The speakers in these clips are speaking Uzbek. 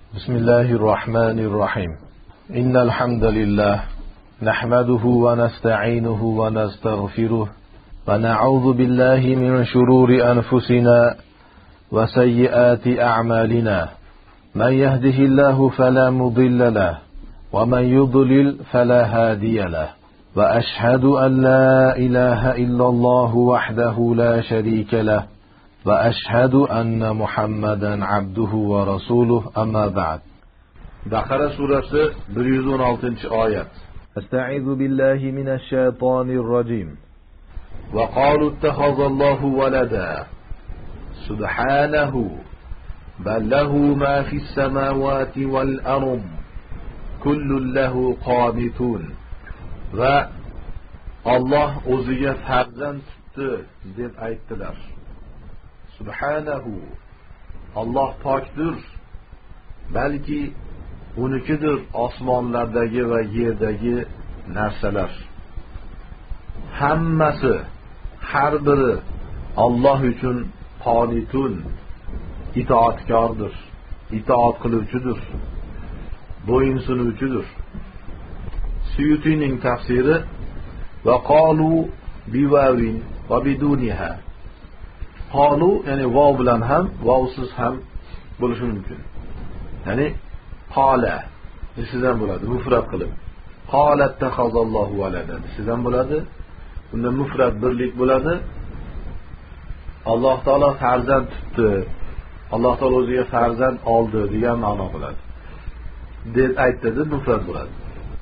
بسم الله الرحمن الرحيم إن الحمد لله نحمده ونستعينه ونستغفره ونعوذ بالله من شرور أنفسنا وسيئات أعمالنا من يهده الله فلا مضل له ومن يضلل فلا هادي له وأشهد أن لا إله إلا الله وحده لا شريك له وأشهد أن محمدا عبده ورسوله أما بعد. بقرة سورة 116 آية. أستعيذ بالله من الشيطان الرجيم. وقالوا اتخذ الله ولدا سبحانه بل له ما في السماوات والأرض كل له قانتون. و الله o'ziga farzand tutdi deb aytdilar. Subhanahu, Allah pokdir, balki unikidir osmonlardagi va yerdagi narsalar. Hammasi, har biri Allah uchun qonitun, itoatkordir, itoat qiluvchidir, bo'yinsunuvchidir. Suyutining tafsiri va qalu biwawin va biduniha. Qalu yani vav bilan ham, vavsiz ham bo'lishi mumkin. Ya'ni qala desidan bo'ladi, mufrad qilib. Qalat takhazallohu walada desidan bo'ladi. Unda mufrad birlik bo'ladi. Alloh taolo farzand tutdi. Alloh taolo o'ziga farzand oldi degan ma'no bo'ladi. deb aytdi, mufrad bo'ladi.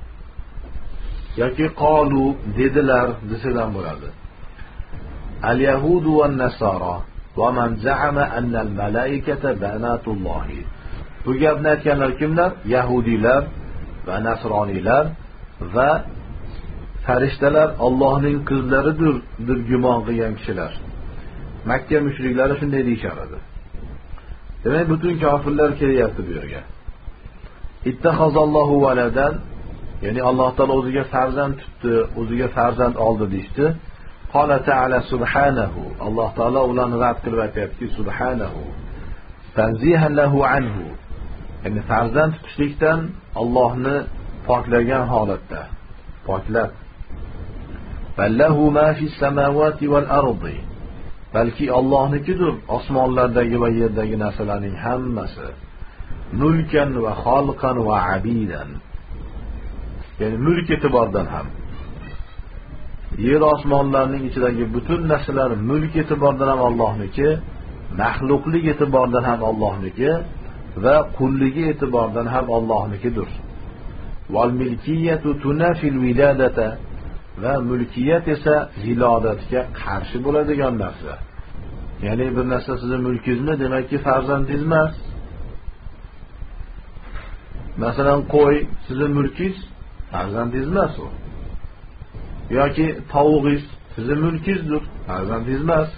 yoki qalu dedilar desidan bo'ladi. اليهود والنصارى ومن زعم أن الملائكة بنات الله. Bu gapni aytganlar kimlar? Yahudilar va Nasronilar va farishtalar Allohning qizlaridir deb gumon qilgan kishilar. Makka mushriklari shunday deyishardi. Demak, butun kofirlar kelyapti bu yerga. Ittakhazallohu valadan, ya'ni Alloh taolo o'ziga farzand tutdi, o'ziga farzand oldi deydi. Qala ta'ala subhanahu. Alloh taolo ularni rad qilib aytayapti, subhanahu. Tanzihan lahu anhu. Ya'ni farzand tutishlikdan Allohni poklagan holatda. Poklab. Ballahu ma fis samawati wal ardi. Balki Allohnikidir osmonlardagi va yerdagi narsalarning hammasi. Mulkan va xalqan va abidan. Ya'ni mulk e'tibordan ham. Yer osmonlarning ichidagi butun narsalar mulk e'tibordan ham Allohniki, maxluqlik e'tibordan ham Allohniki va qulligi e'tibordan ham Allohnikidir. Val milkiyatu tunafil wiladata. Va mulkiyat esa zilodatga qarshi bo'ladigan narsa. Ya'ni bir narsa sizning mulkingizmi, demakki farzandingiz emas. Masalan, qo'y sizning mulkingiz, farzandingiz emas u. yoki tavug'ingiz sizning mulkingizdir, farzandingiz emas.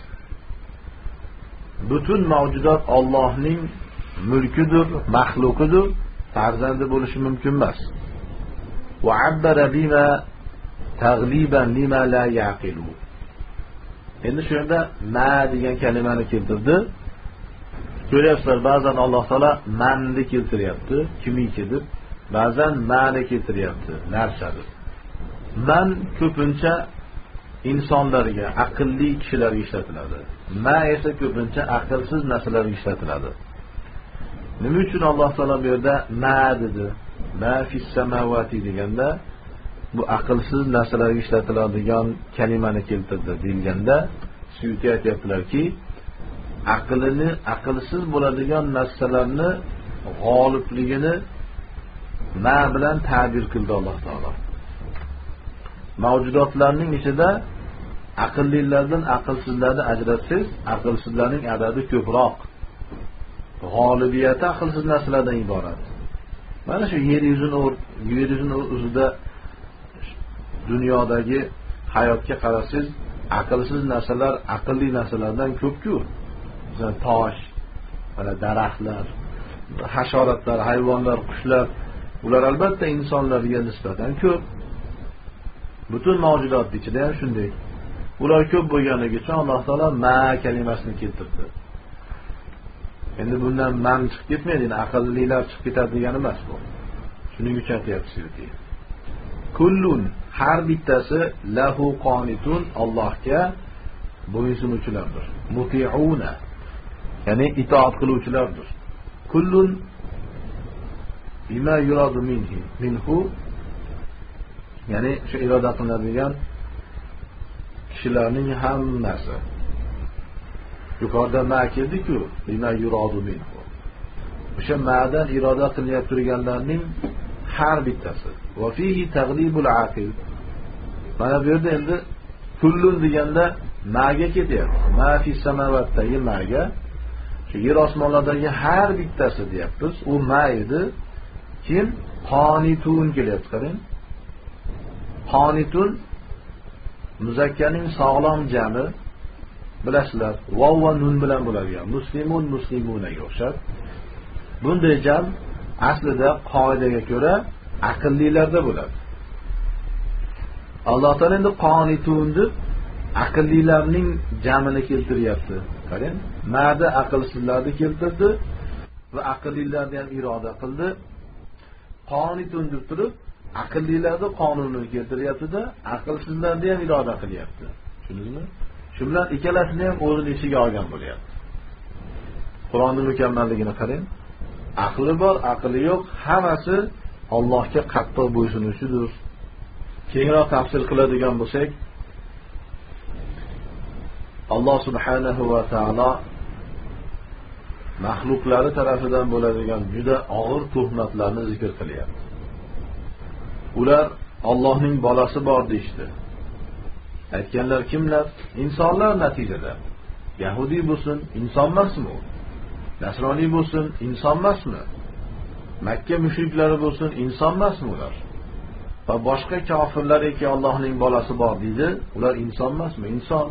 Butun mavjudot Allohning mulkidir, maxluqidir, farzandi bo'lishi mumkin emas. Va abbara bima tagliban lima la yaqilu. Endi shu yerda ma degan kalimani keltirdi. Ko'ryapsizlar, ba'zan Alloh taolo manni keltiryapti, kimiki deb, ba'zan ma'ni keltiryapti, narsadir. Man ko'pincha insonlarga, aqlli kishilarga ishlatiladi. Ma esa ko'pincha aqlsiz narsalarga ishlatiladi. Nima uchun Alloh taolo bu yerda ma dedi? Ma fis samawati deganda bu aqlsiz narsalarga ishlatiladigan kalimani keltirdi deganda, Suyuti aytibdilarki, aqlsiz bo'ladigan narsalarni g'olibligini ma bilan ta'bir qildi Alloh taolo. Mavjudotlarning ichida aqllilardan aqlsizlarni ajratsangiz, aqlsizlarning adadi ko'proq. G'olibiyati aqlsiz narsalardan iborat. Mana shu yer yuzining o'zida dunyodagi hayotga qarasangiz, aqlsiz narsalar aqlli narsalardan ko'p-ku. Masalan, tosh, mana daraxtlar, hasharotlar, hayvonlar, qushlar, ular albatta insonlarga nisbatan ko'p. Butun mavjudot ichida ham shunday. Ular ko'p bo'lganligi uchun Alloh taolo ma kalimasini keltirdi. Endi bundan man chiqib ketmaydi, aqllilar chiqib ketadi degani emas bu. Shuning uchun aytyapti Suyuti. Kullun, har bittasi lahu qonitun, Allohga bo'ysunuvchilardir. Muti'una, ya'ni itoat qiluvchilardir. Kullun bima yuradu minhu, ya'ni shu iroda qilinadigan kishilarning hammasi. Yuqorida ma keldi-ku, bima yuradu minhu. O'sha ma'dan iroda qilinib turganlarning har bittasi. Va fihi taglibul aqil. Mana bu yerda endi kullun deganda ma'ga ketyapti. Ma fi samavatdagi ma'ga, shu yer osmonlardagi har bittasi deyapmiz. U ma edi. Kim? Qonitun kelyapti, qarang. Qonitun muzakkarning sog'lom jami, bilasizlar, vav va nun bilan bo'ladigan. Muslimun muslimunaga o'xshab. Bunday jam aslida qoidaga ko'ra aqllilarda bo'ladi. Alloh taolo endi qonitunni aqllilarning jamini keltiryapti. Qarang, ma'da aqlsizlarni keltirdi va aqllilarni ham iroda qildi. Qonitun deb turib, aqllilarni qonunini keltiryapti-da, aqlsizlarni ham iroda qilyapti. Tushundingizmi? Shu bilan ikkalasini ham o'zini ichiga olgan bo'lyapti. Qur'onning mukammalligini qarang. Aqli bor, aqli yo'q, hammasi Allohga qattiq bo'ysunuvchidir. Kengroq tafsir qiladigan bo'lsak, Alloh subhanahu va taolo mahluqlari tarafidan bo'ladigan juda og'ir tuhmatlarni zikr qilyapti. Ular Allohning bolasi bor deydi. Aytganlar kimlar? Insonlar natijada. Yahudi bo'lsin, inson emasmi? Nasroniy bo'lsin, inson emasmi? Makka mushriklari bo'lsin, inson emasmi ular? Va boshqa kofirlarki Allohning bolasi bor deydi, ular inson emasmi? Inson.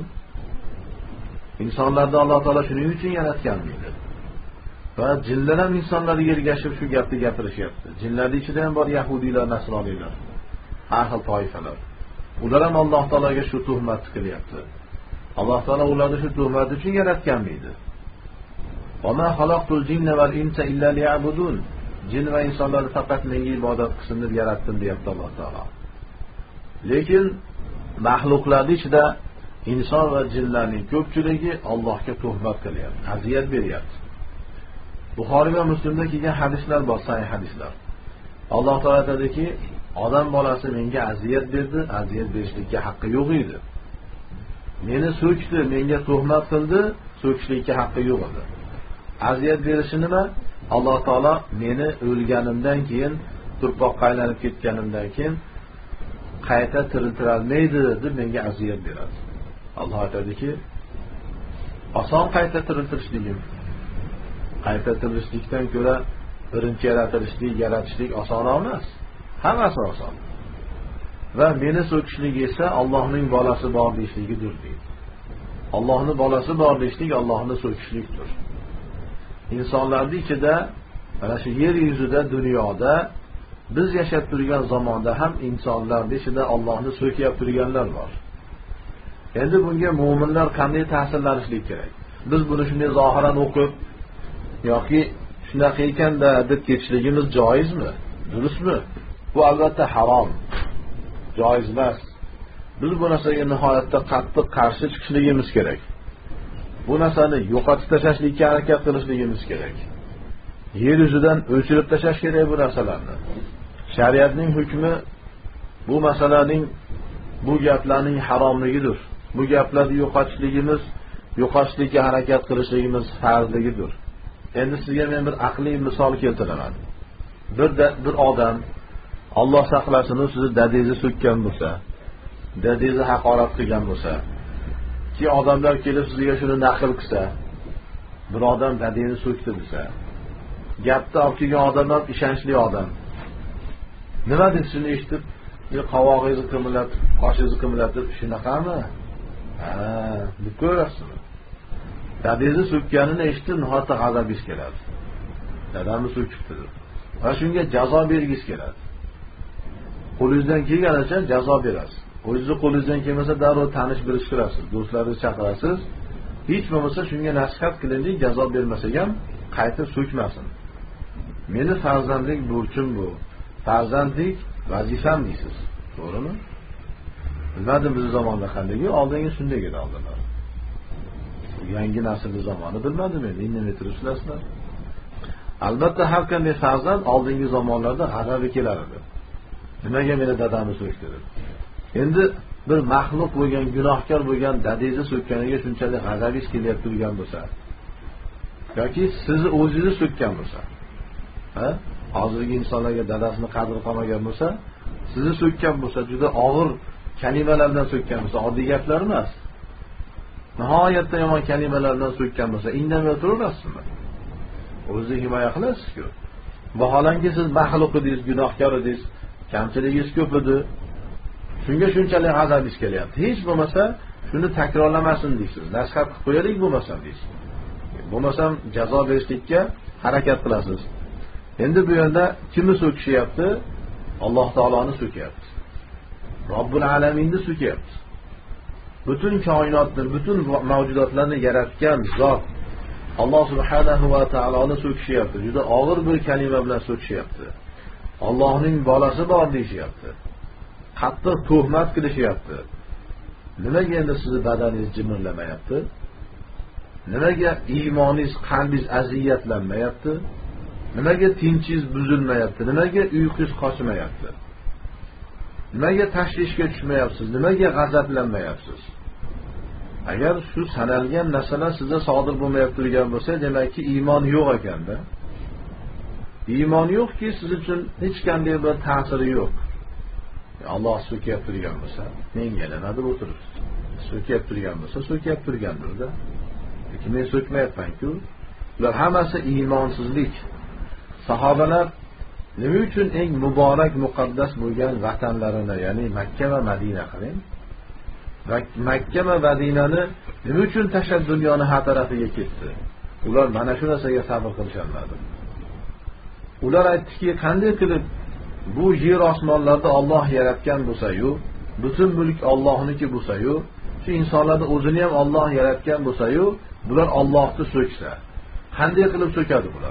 Insonlarni Alloh taolo shuning uchun yaratgan deydi. Va jinlar ham insonlarga ergashib shu gapni gapirishyapti. Jinlarning ichida ham bor yahudiylar, nasroniylar, har xil toifalar. Ular ham Alloh taologa shu tuhmatni qilyapti. Alloh taolo ularni shu tuhmat uchun yaratgan deydi. Va ma xalaqtul jinna val insa illa liya'budun. Jin va insonlarni faqat menga ibodat qilsin deb yaratdim deyapti Alloh taolo. Lekin mahluqlarning ichida inson va jinlarning ko'pchiligi Allohga tuhmat qilyapti, aziyat beryapti. Buxoriy va Muslimda kelgan hadislar bor, sahih hadislar. Alloh taolo aytadiki, odam bolasi menga aziyat berdi, aziyat berishlikka haqqi yo'q edi. Meni so'kdi, menga tuhmat qildi, so'kishlikka haqqi yo'q edi. Aziyat berishi nima? Alloh taolo meni o'lganimdan keyin, turpoqqa aylanib ketganimdan keyin qayta tiriltira olmaydi deb menga aziyat beradi. Alloh aytadiki, oson qayta tiriltirishligim. Qayta tirilishlikdan ko'ra birinchi yaratishlik osonroq emas. Hammasi oson. Va meni so'kishlik esa Allohning bolasi bor deyishligidir deydi. Allohning bolasi bor deyishlik Allohni so'kishlikdir. İnsanlarning ichida, mana shu yer yuzida, dunyoda biz yashab turgan zamonda ham insonlarning ichida Allohni so'kib turganlar bor. Endi bunga mu'minlar qanday ta'sirlanishlik kerak? Biz buni shunday zohiran o'qib yoki shunaqa ekanda deb ketishligimiz joizmi? Durustmi? Bu albatta harom. Joiz emas. Biz bu narsaga nihoyatda qattiq qarshi chiqishligimiz kerak. Bu narsani yo'qotib tashlashlikka harakat qilishligimiz kerak. Yer yuzidan o'chirib tashlash kerak bu narsalarni. Shariatning hukmi bu masalaning, bu gaplarning haromligidir. Bu gaplarni yo'qotishlikka harakat qilishligimiz farzligidir. Endi sizga men bir aqliy misol keltiraman. Bir odam Alloh saqlasin, sizni dadingizni so'kkan bo'lsa, dadingizni haqorat qilgan bo'lsa, ki odamlar kelib sizga shuni naql qilsa, bir odam dadingizni so'kdi desa, gapni olib kelgan odamlar ishonchli odam. Nima deb shuni eshitib, qovog'ingizni qimirlatib, qoshingizni qimirlatib, shunaqami? Deb ko'rasizmi? Dadingizni so'kkanini eshitib, nihoyatda g'azabingiz keladi. Dadamni so'kibdi. Va shunga jazo bergingiz keladi. Qo'lingizdan kelganicha jazo berasiz. O'zingiz qo'lingizdan kelmasa darrov tanish biriktirasiz, do'stlaringizni chaqirasiz. Hech bo'lmasa shunga nasihat qilinib jazo bermasak ham qayta so'kmasin. Meni farzandlik burchim bu. Farzandlik vazifam deysiz. To'g'rimi? Bilmadim biz zamonda qanday, oldingi shunday edi oldinlar. Yangi naslning zamoni bilmadim men, nima turishlasizlar. Albatta har qanday farzand oldingi zamonlarda g'azabi kelar edi. Nimaga meni dadamni so'kdi deb. Endi bir maxluq bo'lgan, gunohkor bo'lgan dadangizni so'kkaniga shunchalik g'azabingiz kelyapti turgan bo'lsa, yoki sizni o'zingizni so'kkan bo'lsa, hozirgi insonlarga dadasini qadri qolmagan bo'lsa, sizni so'kkan bo'lsa, juda og'ir kalimalar bilan so'kkan bo'lsa, oddiy gaplar emas. Nihoyatda yomon kalimalar bilan so'kkan bo'lsa, indamay o'tiraverasizmi? O'zingizni himoya qilasiz-ku. Vaholanki siz maxluq edingiz, gunohkor edingiz, kamchiligingiz ko'p edi. Shunga shunchalik g'azabingiz kelyapti. Hech bo'lmasa shuni takrorlamasin deysiz. Nasihat qilib qo'yaylik bo'lmasam deysiz. Bo'lmasam jazo berishlikka harakat qilasiz. Endi bu yerda kimni so'kishyapti? Alloh taoloni so'kyapti. Robbul alaminni so'kyapti. Butun koinotni, butun mavjudotlarni yaratgan zot Alloh subhanahu va taoloni so'kishyapti. Juda og'ir bir kalima bilan so'kishyapti. Allohning bolasi bor deyishyapti. Qattiq tuhmat qilishyapti. Nimaga endi sizni badaningiz jimirlamayapti? Nimaga iymoningiz, qalbingiz aziyatlanmayapti? Nimaga tinchingiz buzilmayapti? Nimaga uyqungiz qochmayapti? Nimaga tashvishga tushmayapsiz? Nimaga g'azablanmayapsiz? Agar shu sanalgan narsalar sizda sodir bo'lmayapti turgan bo'lsa, demakki iymon yo'q ekanda. Iymon yo'qki, siz uchun hech qanday bir ta'siri yo'q. Alloh so'kib turgan bo'lsa, menga nima deb o'tiribsiz? So'kib turgan bo'lsa, so'kib turgandir-da. Lekin men so'kmayapman-ku. Ular hammasi iymonsizlik. Sahobalar nima uchun eng muborak, muqaddas bo'lgan vatanlarini, ya'ni Makka va Madina qiling. Makka va Madinani nima uchun tashlab dunyoni har tarafiga ketdi? Ular mana shu narsaga sabr qilisholmadi. Ular aytdiki, qanday qilib bu yer osmonlarda Alloh yaratgan bo'lsa-yu, butun mulk Allohniki bo'lsa-yu, shu insonlarni o'zini ham Alloh yaratgan bo'lsa-yu, bular Allohni so'ksa, qanday qilib so'kadi bular?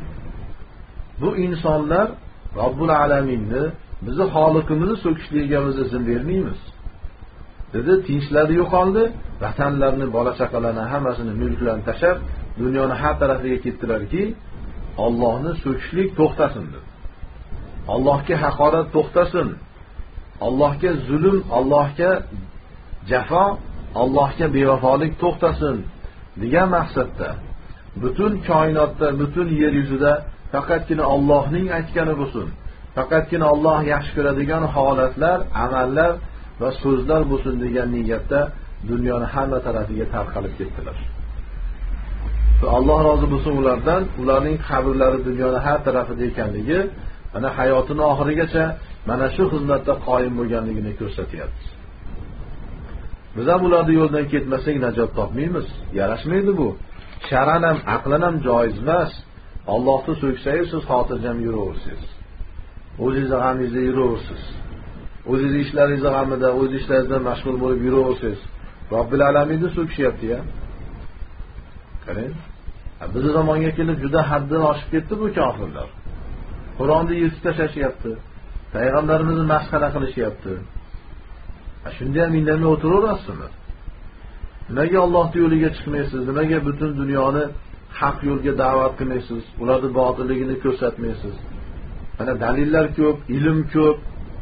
Bu insonlar Robbul alaminni, bizni xoliqimizni so'kishligiga biz izn bermaymiz. Dedi, tinchlari yo'qoldi, vatanlarini, bola chaqalarni hammasini, mulklarni tashlab, dunyoni har tarafiga ketdilarki, Allohni so'kishlik to'xtasin dedi. Allohga haqorat to'xtasin. Allohga zulm, Allohga jafo, Allohga bevafolik to'xtasin degan maqsadda butun koinotda, butun yer yuzida faqatgina Allohning aytgani bo'lsin. Faqatgina Alloh yaxshi ko'radigan holatlar, amallar va so'zlar bo'lsin degan niyatda dunyoni hamma tarafiga tarqalib ketdilar. Alloh rozi bo'lsin ulardan, ularning qabrlari dunyoni har tarafida ekanligi mana hayotini oxirigacha mana shu xizmatda qoyim bo'lganligini ko'rsatyapti. Biz ham ularning yo'ldan ketmasak najot topmaymiz. Yarashmaydi bu. Shar'an ham, aqlan ham joiz emas. Allohni so'ksangiz siz xotirjam yuraversiz. O'zingizni g'amingizda yuraversiz. O'zingiz ishlaringiz g'amida, o'z ishlaringizdan mashg'ul bo'lib yuraversiz. Robbil alaminni so'kishyapti-ya. Qarang. Biz zamonga kelib juda haddan oshib ketdi bu kofirlar. Qur'onni yirtib tashlashyapti. Payg'ambarimizni masxara qilishyapti. Shunda ham indamay o'tiraverasizmi? Nimaga Allohning yo'liga chiqmaysiz? Nimaga butun dunyoni haq yo'lga da'vat qilmaysiz? Ularning botilligini ko'rsatmaysiz? Mana dalillar ko'p, ilm ko'p.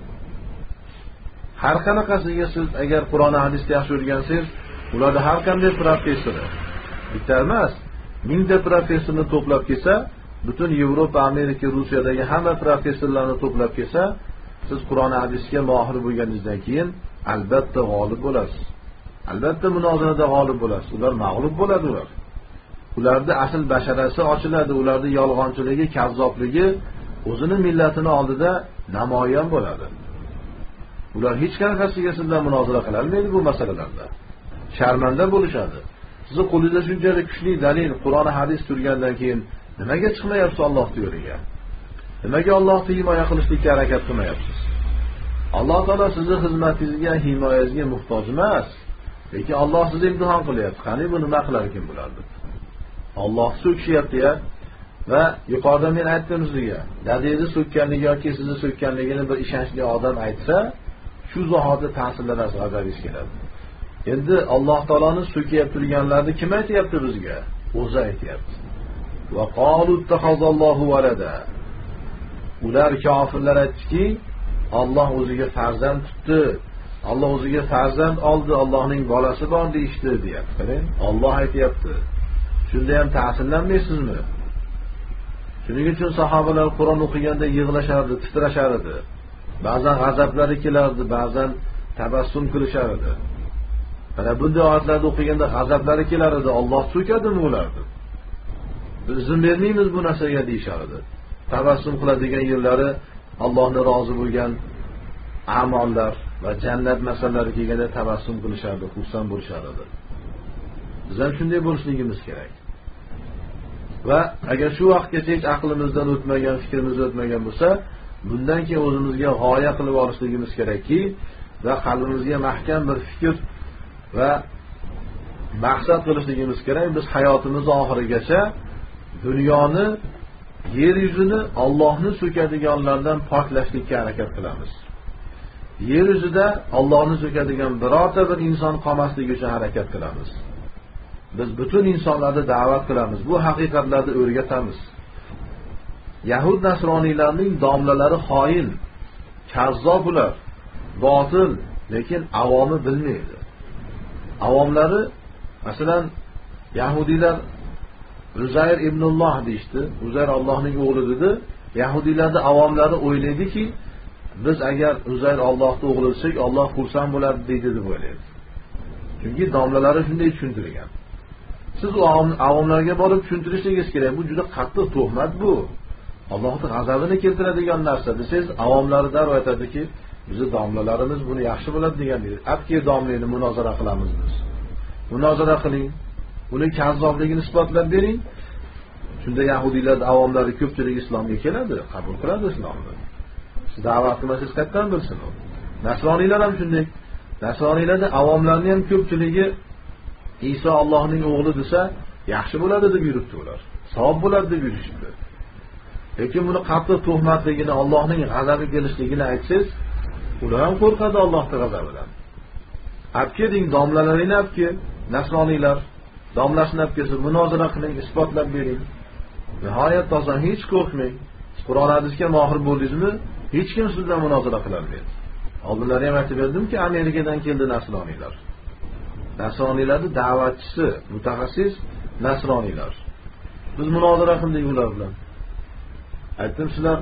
Har qanaqasiga siz agar Qur'on hadisni yaxshi o'rgansangiz, ularda har qanday professori, bitta emas, mingta professorni to'plab kelsa, butun Yevropa, Amerika, Rusiyadagi hamma professorlarni to'plab kelsa, siz Qur'on hadisga mohir bo'lganingizdan keyin albatta g'olib bo'lasiz. Albatta munozarada g'olib bo'lasiz. Ular mag'lub bo'ladi ular. Ularning asl basharasi ochiladi, ularning yolg'onchiligi, kazzobligi o'zini millatini oldida namoyon bo'ladi. Ular hech qanaqasiga sizdan munozara qila olmaydi bu masalalarda. Sharmanda bo'lishadi. Sizni qo'lingizda shunchalik kuchli dalil, Qur'on hadis turgandan keyin nimaga chiqmayapsiz Allohning yo'liga? Nimaga Allohni himoya qilishga harakat qilmayapsiz? Alloh taolo sizning xizmatingizga, himoyangizga muhtoj emas. Lekin Alloh sizni imtihon qilyapti. Qani bu nima qilar ekan bularni? Alloh so'kishyapti-ya. va yuqorida men aytdim sizga, dadingizni so'kkanligi yoki sizni so'kkanligini bir ishonchli odam aytsa, shu zahoti ta'sirlanasiz, g'azabingiz keladi. Endi Alloh taoloni so'kib turganlarni kim aytayapti bizga? O'zi aytayapti. Va qalu ittakhazallohu valada. Ular kofirlar aytdiki, Alloh o'ziga farzand tutdi. Alloh o'ziga farzand oldi, Allohning bolasi bor deyishdi, deyapti. Qarang, Alloh aytayapti. Shunda ham ta'sirlanmaysizmi? Shuning uchun sahobalar Qur'on o'qiganda yig'lashardi, titrashar edi. Ba'zan g'azablari kelardi, ba'zan tabassum qilishar edi. Mana bunday oyatlarni o'qiganda g'azablari kelar edi, Alloh so'kadimi ularni? Biz izn bermaymiz bu narsaga deyishar edi. Tabassum qiladigan yerlari Allohning rozi bo'lgan amallar va jannat masalalari kelganda tabassum qilishardi, xursand bo'lishardi. Biz ham shunday bo'lishligimiz kerak. Va agar shu vaqtgacha hech aqlimizdan o'tmagan, fikrimizdan o'tmagan bo'lsa, bundan keyin o'zimizga g'oya qilib olishligimiz kerakki, va qalbimizga mahkam bir fikr va maqsad qilishligimiz kerak. Biz hayotimiz oxirigacha dunyoni, yer yuzini Allohni so'kadiganlardan poklashlikka harakat qilamiz. Yer yuzida Allohni so'kadigan birorta bir inson qolmasligi uchun harakat qilamiz. Biz butun insonlarni da'vat qilamiz, bu haqiqatlarni o'rgatamiz. Yahud nasroniylarning domlalari xoin, kazzob ular, botil, lekin avomi bilmaydi. Avomlari, masalan, Yahudiylar Uzayr ibnulloh deyishdi. Uzayr Allohning o'g'li dedi. Yahudiylarning avomlari o'ylaydiki, biz agar Uzayr Allohning o'g'li desak, Alloh xursand bo'ladi deydi deb o'ylaydi. Chunki domlalari shunday tushuntirgan. Siz u avomlarga borib tushuntirishingiz kerak. Bu juda qattiq tuhmat bu. Allohning g'azabini keltiradigan narsa desangiz, avomlari darrov aytadiki, bizning domlalarimiz buni yaxshi bo'ladi degan deydi. Abki domlayni munozara qilamiz biz. Munozara qiling. Uni kazzobligini isbotlab bering. Shunda yahudiylar avomlari ko'pchilik islomga keladi, qabul qiladi islomni. Siz da'vat qilsangiz qayerdan bilsin u? Nasroniylar ham shunday. Nasroniylarning avomlarining ham ko'pchiligi Iso Allohning o'g'li desa, yaxshi bo'ladi deb yuribdi ular. Savob bo'ladi deb yurishibdi. Lekin buni qattiq tuhmatligini, Allohning g'azabi kelishligini aytsangiz, ular ham qo'rqadi Allohning g'azabidan. Abki deng, domlalarini abki, nasroniylar domlasini olib kelsa, munozara qiling, isbotlab bering. Nihoyat toza, hech qo'rqmang. Qur'on hadisga mohir bo'ldingizmi, hech kim sizdan munozara qila olmaydi. Oldinlari ham aytib berdimki, Amerikadan keldi nasroniylar. Nasroniylarning da'vatchisi, mutaxassis nasroniylar. Biz munozara qildik ular bilan. Aytdim, sizlar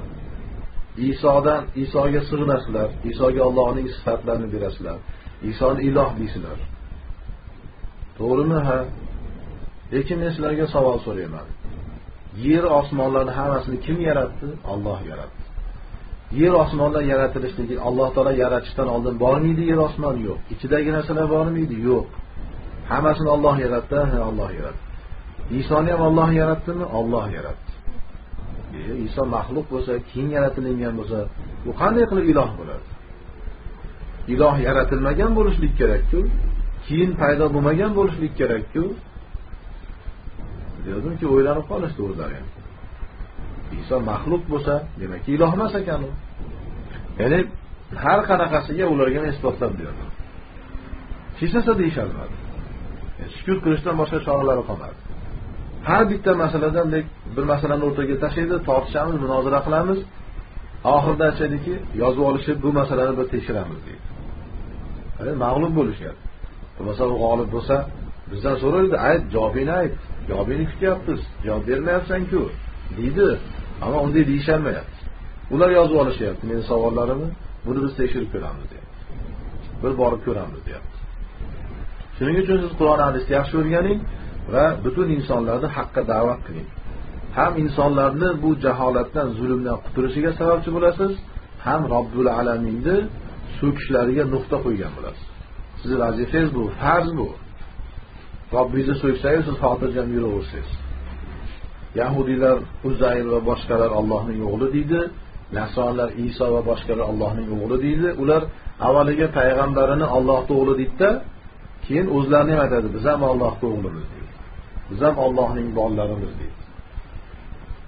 Isoga sig'inasizlar, Isoga Allohning sifatlarini berasizlar, Isoni iloh deysizlar. To'g'rimi? Ha. Lekin men sizlarga savol so'rayman. Yer osmonlarni hammasini kim yaratdi? Alloh yaratdi. Yer osmonlar yaratilishligi Alloh taolo yaratishdan oldin bormidi yer osmon? Yo'q. Ichidagi narsalar bormidi? Yo'q. Hammasini Alloh yaratdi, ha, Alloh yaratdi. Isoni ham Alloh yaratdimi? Alloh yaratdi. Iso maxluq bo'lsa, keyin yaratilgan bo'lsa, u qanday qilib iloh bo'ladi? Iloh yaratilmagan bo'lishlik kerak-ku, keyin paydo bo'lmagan bo'lishlik kerak-ku. Diyordimki, o'ylanib qolishdi ular ham. Iso maxluq bo'lsa, demak iloh emas ekan u. Ya'ni har qanaqasiga ularga isbotlab berdi. Hech narsa deyishalmadi. Sukut qilishdan boshqa choralari qolmadi. Har bitta masaladan bir masalani o'rtaga tashlaydi, tortishamiz, munozara qilamiz. Oxirida aytadiki, yozib olishib bu masalani bir tekshiramiz deydi. Hali mag'lub bo'lishgan. Masalan, g'olib bo'lsa, bizdan so'raydi, ayt, javobini ayt. Javobini kutyapmiz. Javob bermayapsan-ku, deydi. Ammo unday deyishalmayapti. Ular yozib olishyapti meni savollarimni, buni biz tekshirib ko'ramiz deyapti. Bir borib ko'ramiz deyapti. Shuning uchun siz Qur'on hadisni yaxshi o'rganing va butun insonlarni haqqa da'vat qiling. Ham insonlarni bu jaholatdan, zulmdan qutulishiga sababchi bo'lasiz, ham Robbul alaminni so'kishlariga nuqta qo'ygan bo'lasiz. Sizning vazifangiz bu, farz bu. Robbingizni so'ksangiz, siz xotirjam yuraverasiz. Yahudiylar Uzayr va boshqalar Allohning o'g'li deydi, Nasronlar Iso va boshqalar Allohning o'g'li deydi. Ular avvaliga payg'ambarini Allohning o'g'li deydi-da, keyin o'zlarini ham aytadi, biz ham Allohning o'g'limiz deydi. Biz ham Allohning bolalarimiz deydi.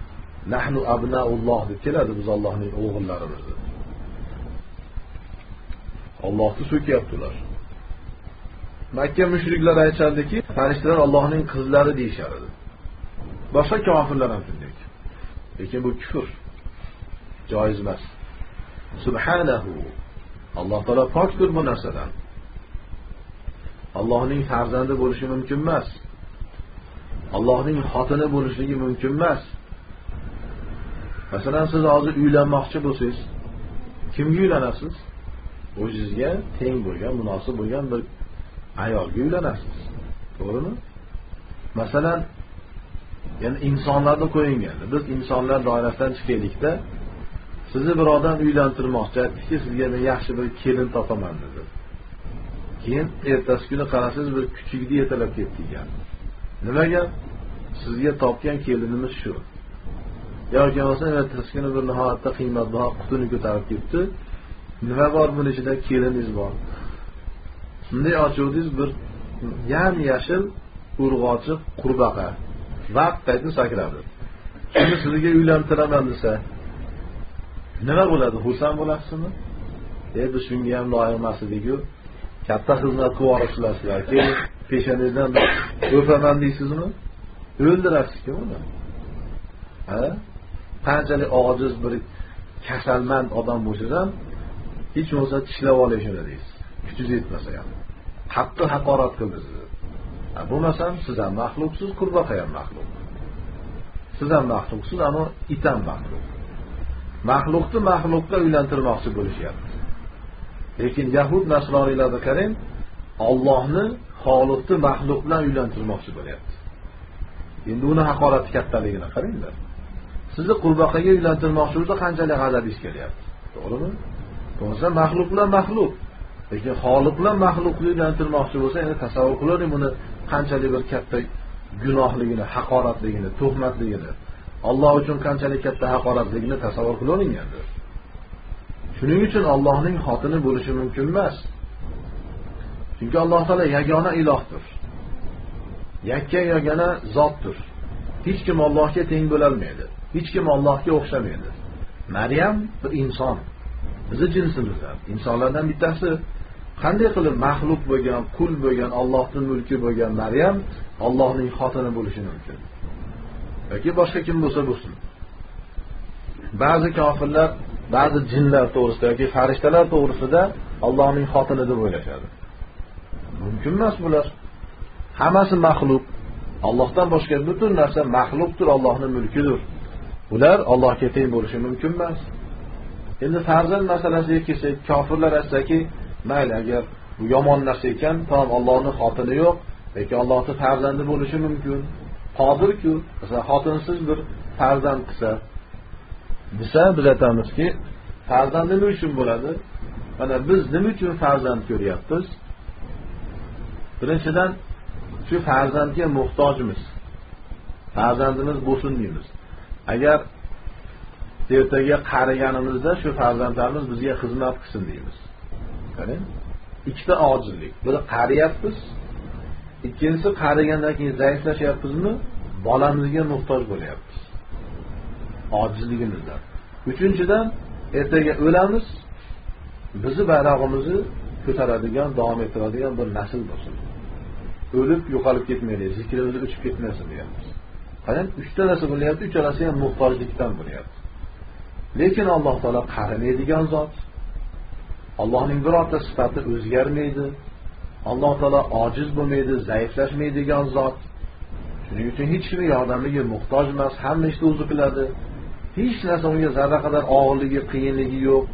Nahnu abnaulloh deb keladi, biz Allohning o'g'illarimiz. Allohni so'kyaptilar. Makka mushriklar aytardiki, farishtalar Allohning qizlari deyishardi. Boshqa kofirlar ham shunday. Lekin bu kufr. Joiz emas. Subhanahu. Alloh taolo pokdir bu narsadan. Allohning farzandi bo'lishi mumkin emas. Allohning xotini bo'lishligi mumkin emas. Masalan, siz hozir uylanmoqchi bo'lsangiz, kimga uylanasiz? O'zingizga teng bo'lgan, munosib bo'lgan bir ayolga uylanasiz. To'g'rimi? Masalan, ya'ni insonlarni qo'ying endi. Biz insonlar doirasidan chiqaylikda, sizni bir odam uylantirmoqchi, aytdiki, sizga men yaxshi bir kelin topaman dedi. Keyin ertasi kuni qarasiz bir kuchukni yetalab ketdi ekan. Nimaga? Sizga topgan kelinimiz shu. Yoki bo'lmasa ertasi kuni bir nihoyatda qiymatli qutini ko'tarib ketdi. Nima bor buning ichida? Keliniz bor. Shunday ochuvdingiz bir yam-yashil urg'ochi qurbaqa. Vaqt qaytib sakradi. Shuni sizga uylantiraman desa, nima bo'ladi? Xursand bo'lasizmi? Biz shunga ham loyiq emas edik-ku. Katta xizmat qilib olasizlar. Keyin peshonangizdan o'paman deysizmi? O'ldirasizki uni. Qanchalik ojiz bir kasalmand odam bo'lsangiz ham hech bo'lmasa tishlab olishini deysiz. Kuchingiz yetmasa ham. Qattiq haqorat qildingiz. Bo'lmasam siz ham maxluqsiz, qurbaqa ham maxluq. Siz ham maxluqsiz, ammo it ham maxluq. Maxluqni maxluqqa uylantirmoqchi bo'lishyapti. Lekin Yahud nasroniylarda qarang, Allohni xoliqni maxluq bilan uylantirmoqchi bo'lyapti. Endi uni haqorati kattaligini qaranglar. Sizni qurbaqaga uylantirmoqchi bo'lsa qanchalik g'azabingiz kelyapti. To'g'rimi? Bo'lsa maxluq bilan maxluq. Lekin xoliq bilan maxluqni uylantirmoqchi bo'lsa, endi tasavvur qiling buni qanchalik bir katta gunohligini, haqoratligini, tuhmatligini, Alloh uchun qanchalik katta haqoratligini tasavvur qiling endi. Shuning uchun Allohning xotini bo'lishi mumkin emas. Chunki Alloh taolo yagona ilohdir. Yakka yagona zotdir. Hech kim Allohga teng bo'la olmaydi. Hech kim Allohga o'xshamaydi. Maryam bir inson. Bizi jinsimizdan, insonlardan bittasi. Qanday qilib maxluq bo'lgan, qul bo'lgan, Allohning mulki bo'lgan Maryam Allohning xotini bo'lishi mumkin? Yoki boshqa kim bo'lsa bo'lsin. Ba'zi kofirlar, ba'zi jinlar to'g'risida yoki farishtalar to'g'risida Allohning xotini deb o'ylashadi. Mumkin emas bular. Hammasi maxluq. Allohdan boshqa butun narsa maxluqdir, Allohning mulkidir. Ular Allohga teng bo'lishi mumkin emas. Endi farzand masalasiga kelsak, kofirlar aytsa-ki, mayli agar bu yomon narsa ekan, tamom Allohning xotini yo'q, lekin Allohning farzandi bo'lishi mumkin. Qodir-ku, masalan, xotinsiz bir farzand qilsa, desa biz aytamizki, farzand nima uchun bo'ladi? Mana biz nima uchun farzand ko'ryapmiz? Birinchidan, shu farzandga muhtojmiz. Farzandimiz bo'lsin deymiz. Agar ertaga qariganimizda shu farzandlarimiz bizga xizmat qilsin deymiz. Qarang, ikkita ojizlik. Biri qariyapmiz, ikkinchisi qarigandan keyin zaiflashyapmizmi, bolamizga muhtoj bo'lyapmiz. Ojizligimizdan. Uchinchidan, ertaga o'lamiz, bizni bayrog'imizni ko'taradigan, davom ettiradigan bir nasl bo'lsin. O'lib yo'qolib ketmaydi, zikrimiz o'chib ketmasin deyapmiz. Qarang, uchta narsa bo'lyapti, uchalasi ham muhtojlikdan bo'lyapti. Lekin Alloh taolo qarimaydigan zot. Allohning birorta sifati o'zgarmaydi. Alloh taolo ojiz bo'lmaydi, zaiflashmaydigan zot. Shuning uchun hech kimga yordamiga muhtoj emas, hamma ishni o'zi qiladi. Hech narsa unga zarra qadar og'irligi, qiyinligi yo'q.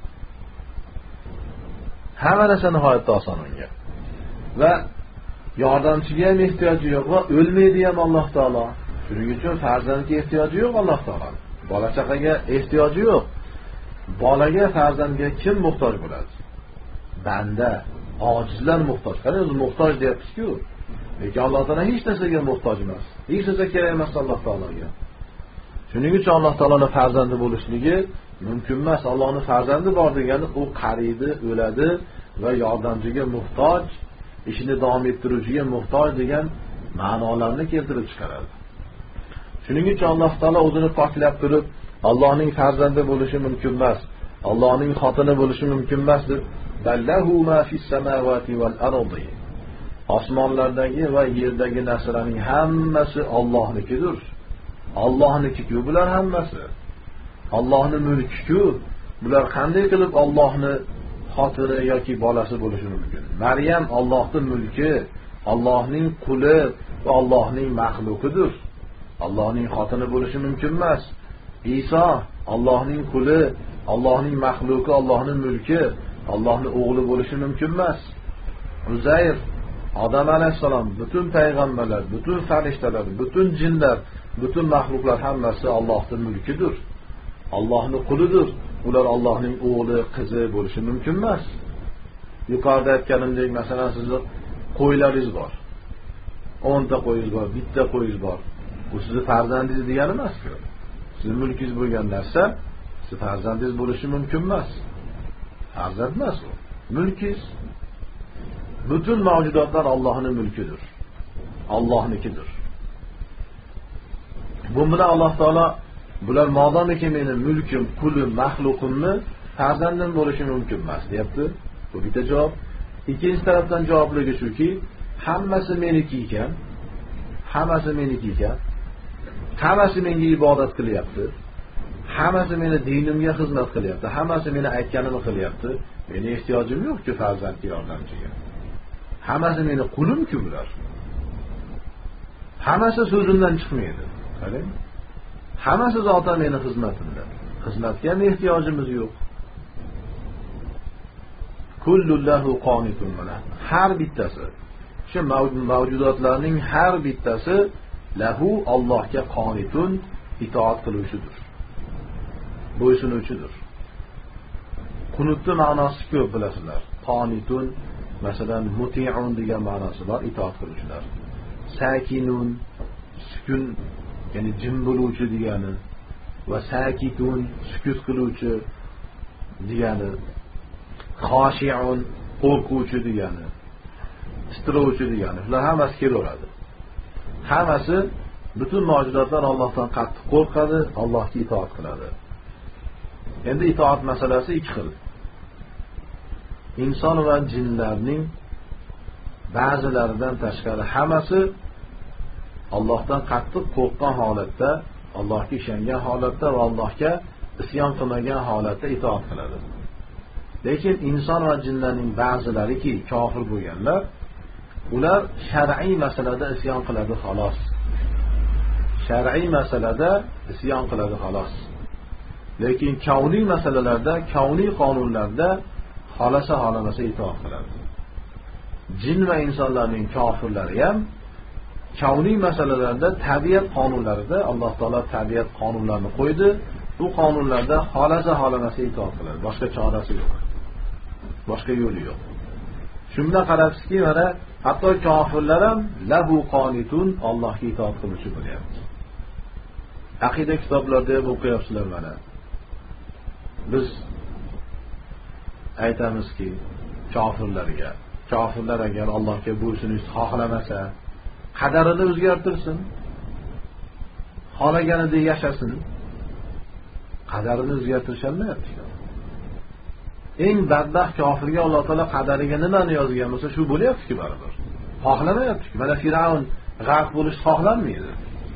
Hamma narsa nihoyatda oson unga. Va yordamchiga ham ehtiyoji yo'q va o'lmaydi ham Alloh taolo. Shuning uchun farzandga ehtiyoji yo'q Alloh taolo. Bola chaqaga ehtiyoji yo'q. Bolaga, farzandga kim muhtoj bo'ladi? Banda, ojizlar muhtoj. Qani o'zi muhtoj deyapsiz-ku. Lekin Alloh taolo hech narsaga muhtoj emas. Hech narsa kerak emas Alloh taologa. Shuning uchun Alloh taoloning farzandi bo'lishligi mumkin emas. Allohning farzandi bor degani u qariydi, o'ladi va yordamchiga muhtoj, ishini davom ettiruvchiga muhtoj degan ma'nolarni keltirib chiqaradi. Shuning uchun Alloh taolo o'zini poklab turib, Allohning farzandi bo'lishi mumkin emas. Allohning xotini bo'lishi mumkin emas deb ballahu ma fis samawati val ardi. Osmonlardagi va yerdagi narsalarning hammasi Allohnikidir. Allohniki-ku bular hammasi. Allohning mulki-ku. Bular qanday qilib Allohning xotini yoki bolasi bo'lishi mumkin? Maryam Allohning mulki, Allohning quli va Allohning maxluqidir. Allohning xotini bo'lishi mumkin emas. Iso Allohning quli, Allohning maxluqi, Allohning mulki, Allohning o'g'li bo'lishi mumkin emas. Uzayr, Odam alayhisalom, butun payg'ambarlar, butun farishtalar, butun jinlar, butun maxluqlar hammasi Allohning mulkidir. Allohning qulidir. Ular Allohning o'g'li, qizi bo'lishi mumkin emas. Yuqorida aytganimdek, masalan, sizning qo'ylaringiz bor. 10 ta qo'yingiz bor, bitta qo'yingiz bor. Bu sizning farzandingiz degani emas-ku. Sizning mulkingiz bo'lgan narsa siz farzandingiz bo'lishi mumkin emas. Farzand emas u. Mulkingiz. Bütün mavjudotlar Allohning mulkidir. Allohnikidir. Bu bilan Alloh taolo bular modomiki meni mulkim, qulim, maxluqimni farzandim bo'lishi mumkin emas, deyapti. Bu bitta javob. Ikkinchi tarafdan javobligi shuki, hammasi meniki ekan. Hammasi meniki ekan. Hammasi menga ibodat qilyapti. Hammasi meni dinimga xizmat qilyapti. Hammasi meni aytganimni qilyapti. Meni ehtiyojim yo'q-ku farzandga, yordamchiga. Hammasi meni qulim-ku bular. Hammasi so'zimdan chiqmaydi. Qarang. Hammasi zotan meni xizmatimda. Xizmatga ham ehtiyojimiz yo'q. Kullullahu qonitun mana. Har bittasi, shu mavjudotlarning har bittasi lahu Allohga qonitun, itoat qiluvchidir. Bo'ysunuvchidir. Qunutning ma'nosi ko'p bilasizlar. Qonitun, masalan, muti'un degan ma'nosi bor, itoat qiluvchilar. Sakinun, sukun, ya'ni jim bo'luvchi degani, va sakitun, sukut qiluvchi degani. Xoshi'un, qo'rquvchi degani. Titrovchi degani. Ular hammasi kelaveradi. Hammasi butun mavjudotlar Allohdan qattiq qo'rqadi, Allohga itoat qiladi. Endi itoat masalasi ikki xil. Inson va jinlarning ba'zilaridan tashqari hammasi Allohdan qattiq qo'rqqan holatda, Allohga ishongan holatda va Allohga isyon qilmagan holatda itoat qiladi. Lekin inson va jinlarning ba'zilariki kofir bo'lganlar, ular shar'iy masalada isyon qiladi xolos. Shar'iy masalada isyon qiladi xolos. Lekin kavniy masalalarda, kavniy qonunlarda xolamasa itoat qiladi. Jin va insonlarning kofirlari ham kavniy masalalarda, tabiat qonunlarida Alloh taolo tabiat qonunlarini qo'ydi. Bu qonunlarda xolamasa itoat qiladi. Boshqa chorasi yo'q. Boshqa yo'li yo'q. Shunda qarabsizki, mana hatto kofirlar ham lahu qonitun, Allohga itoat qiluvchi bo'lyapti. Aqida kitoblarida ham o'qiyapsizlar mana. Biz aytamizki, kofirlar agar Allohga bo'ysunishni xohlamasa, qadarini o'zgartirsin. Xohlaganida yashasin. Qadarini o'zgartirisholmayapti. Eng badbaxt kofirga Alloh taolo qadariga nimani yozgan bo'lsa, shu bo'lyapti-ki baribir. Xohlamayapti-ki. Mana Firavun g'arq bo'lishni xohlamaydi.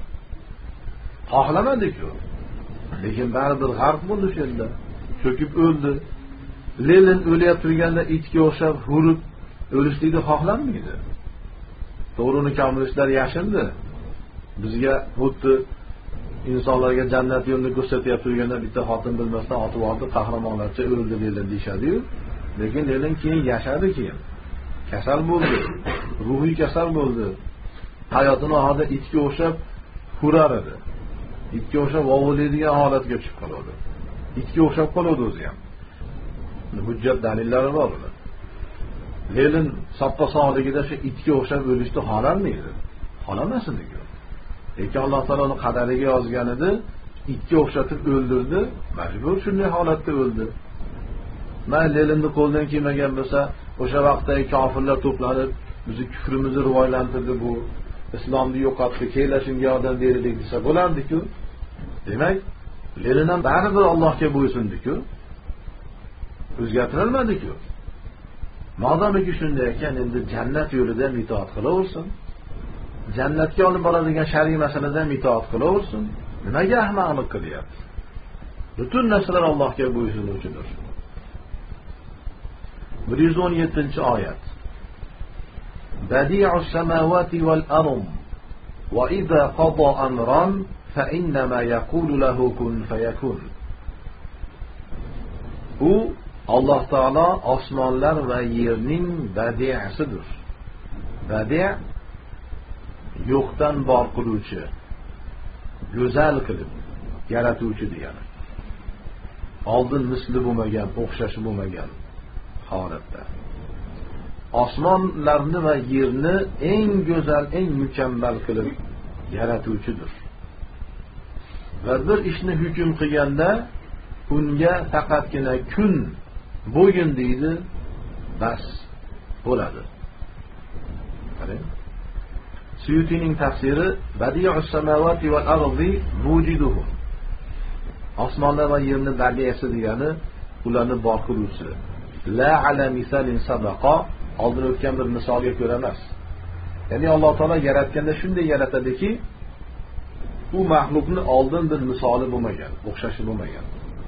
Xohlamadi-ku. Lekin baribir g'arq bo'ldi shu yerda. Cho'kib o'ldi. Lenin o'layotib turganda itga o'xshab hurib o'lishlikni xohlamaydi. To'g'rini kommunistlar yashindi. Bizga xuddi insonlarga jannat yo'lini ko'rsatyapti turganda bitta xotin bilmasdan otib oldi, qahramonlarcha o'ldi Lenin deyshadi-yu. Lekin Lenin keyin yashadi keyin. Kasal bo'ldi. Ruhiy kasal bo'ldi. Hayotini oxirida itga o'xshab hurar edi. Itga o'xshab vovulaydigan holatga tushib qoladi. Itga o'xshab qoladi o'zi ham. Hujjat dalillari bor edi. Lenin soppa-sog'ligida shu itga o'xshab o'lishni xohlamaydi. Xohlamasdi-ku. Lekin Alloh taoloning qadariga yozgan edi, itga o'xshatib o'ldirdi, majbur shunday holatda o'ldi. Mana Leninning qo'ldan kelmagan bo'lsa, o'sha vaqtdagi kofirlar to'planib, bizni kufrimizni rivojlantirdi bu, islomni yo'qotdi, kelishimga yordam berdik desa bo'lardi-ku. Demak, Lenin ham baribir Allohga bo'ysundi-ku. O'zgartirilmadi-ku. Modomiki shunday ekan, endi jannat yo'lida itoat qilaversin. Jannatga olib boradigan shar'iy masalada itoat qilaversin. Nimaga ahmoqlik qilyapti? Butun narsalar Allohga bo'ysunuvchidir. 117-oyat. Badi'us samawati wal ard wa idza qada amran fa innama yaqulu lahu kun fayakun. U Alloh taolo osmonlar va yerning badi'sidir. Badi' yo'qdan bor qiluvchi, go'zal qilib yaratuvchi degani. Oldin misli bo'lmagan, o'xshashi bo'lmagan holatda. Osmonlarni va yerni eng go'zal, eng mukammal qilib yaratuvchidir. Va bir ishni hukm qilganda unga faqatgina kun bo'gin deydi, bas bo'ladi. Qarang. Suyutining tafsiri Badi'us samawati wal ardi mujiduhum. Osmonlar va yerni badi'si degani ularni bor qiluvchi. La ala misalin sabaqa, oldin o'tgan bir misolga ko'ra emas. Ya'ni Alloh taolo yaratganda shunday yaratadiki, u mahluqni oldin bir misoli bo'lmagan, o'xshashi bo'lmagan.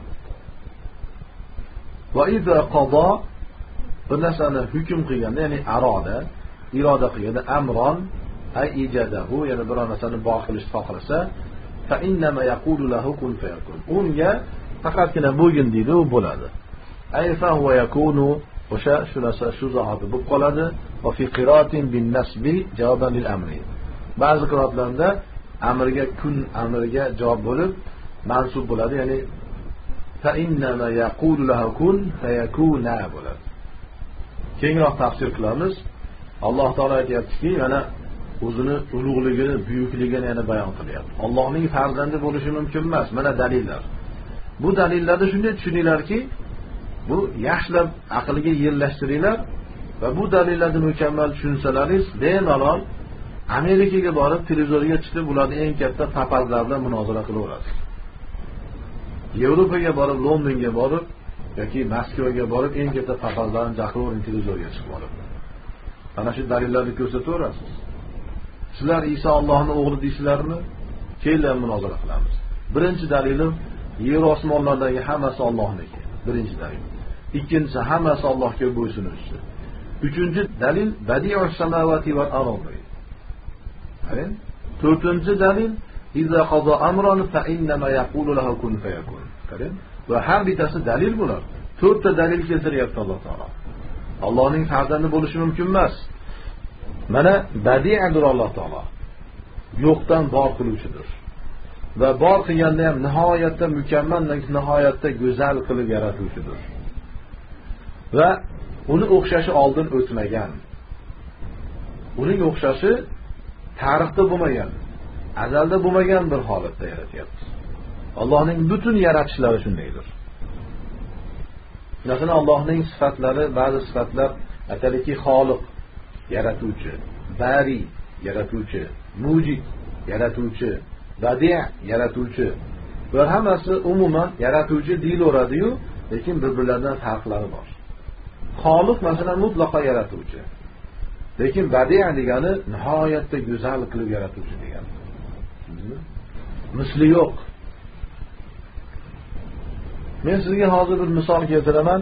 Va idza qada, bir narsani hukm qilganda, ya'ni iroda qilganda, amron ay ijadahu, ya'ni bir narsani bor qilishni xohlasa, fa innama yaqulu lahu kun fayakun. Unga faqatgina bo'lgin deydi, u bo'ladi. Ay fa huwa yakunu, o'sha shu narsa shu zahoti bo'lib qoladi. Va fi qiratin bin nasbi javoban lil amri. Ba'zi qiroatlarda amrga kun amriga javob bo'lib mansub bo'ladi, ya'ni fa innama yaqulu lahu kun fayakuna bo'ladi. Kengroq tafsir qilamiz. Alloh taolo aytayaptiki, mana o'zini ulug'ligini, buyukligini yana bayon qilyapti. Allohning farzandi bo'lishi mumkin emas. Mana dalillar. Bu dalillarni shunday tushuninglarki, bu yaxshilab aqlga yerlashtiringlar va bu dalillarni mukammal tushunsalaringiz, bemalol Amerikaga borib, televizorga chiqib, ularning eng katta papazlar bilan munozara qilaverasiz. Yevropaga borib, Londonga borib yoki Moskvaga borib, eng katta papazlarni chaqiravering televizorga chiqib olib. Ana shu dalillarni ko'rsataverasiz. Sizlar Iso Allohning o'g'li deysizlarmi? Kelinglar munozara qilamiz. Birinchi dalilim, yer osmonlardagi hammasi Allohniki. Birinchi dalil. Ikkinchisi, hammasi Allohga bo'ysunuvchi. Uchinchi dalil, Badi'us samawati wal ardi. Qarang. To'rtinchi dalil, idza qada amran fa innama yaqulu lahu kun fayakun. Qarang. Va har bittasi dalil bular. To'rtta dalil keltiryapti Alloh taolo. Allohning farzandi bo'lishi mumkin emas. Mana badi'adir Alloh taolo. Yo'qdan bor qiluvchidir. Va bor qilganda ham nihoyatda mukammal, nihoyatda go'zal qilib yaratuvchidir. Va uni o'xshashi oldin o'tmagan. Uning o'xshashi tarixda bo'lmagan, azalda bo'lmagan bir holatda yaratyapti. Allohning butun yaratishlari shundaydir. Masalan, Allohning sifatlari, ba'zi sifatlar ataliki xoliq, yaratuvchi, bari, yaratuvchi, mujid, yaratuvchi, badi', yaratuvchi. Va hammasi umuman yaratuvchi deyilaveradi-yu, lekin bir-birlaridan farqlari bor. Xoliq masalan mutlaqo yaratuvchi. Lekin badi' degani nihoyatda go'zal qilib yaratuvchi degani. Misli yo'q. Men sizga hozir bir misol keltiraman.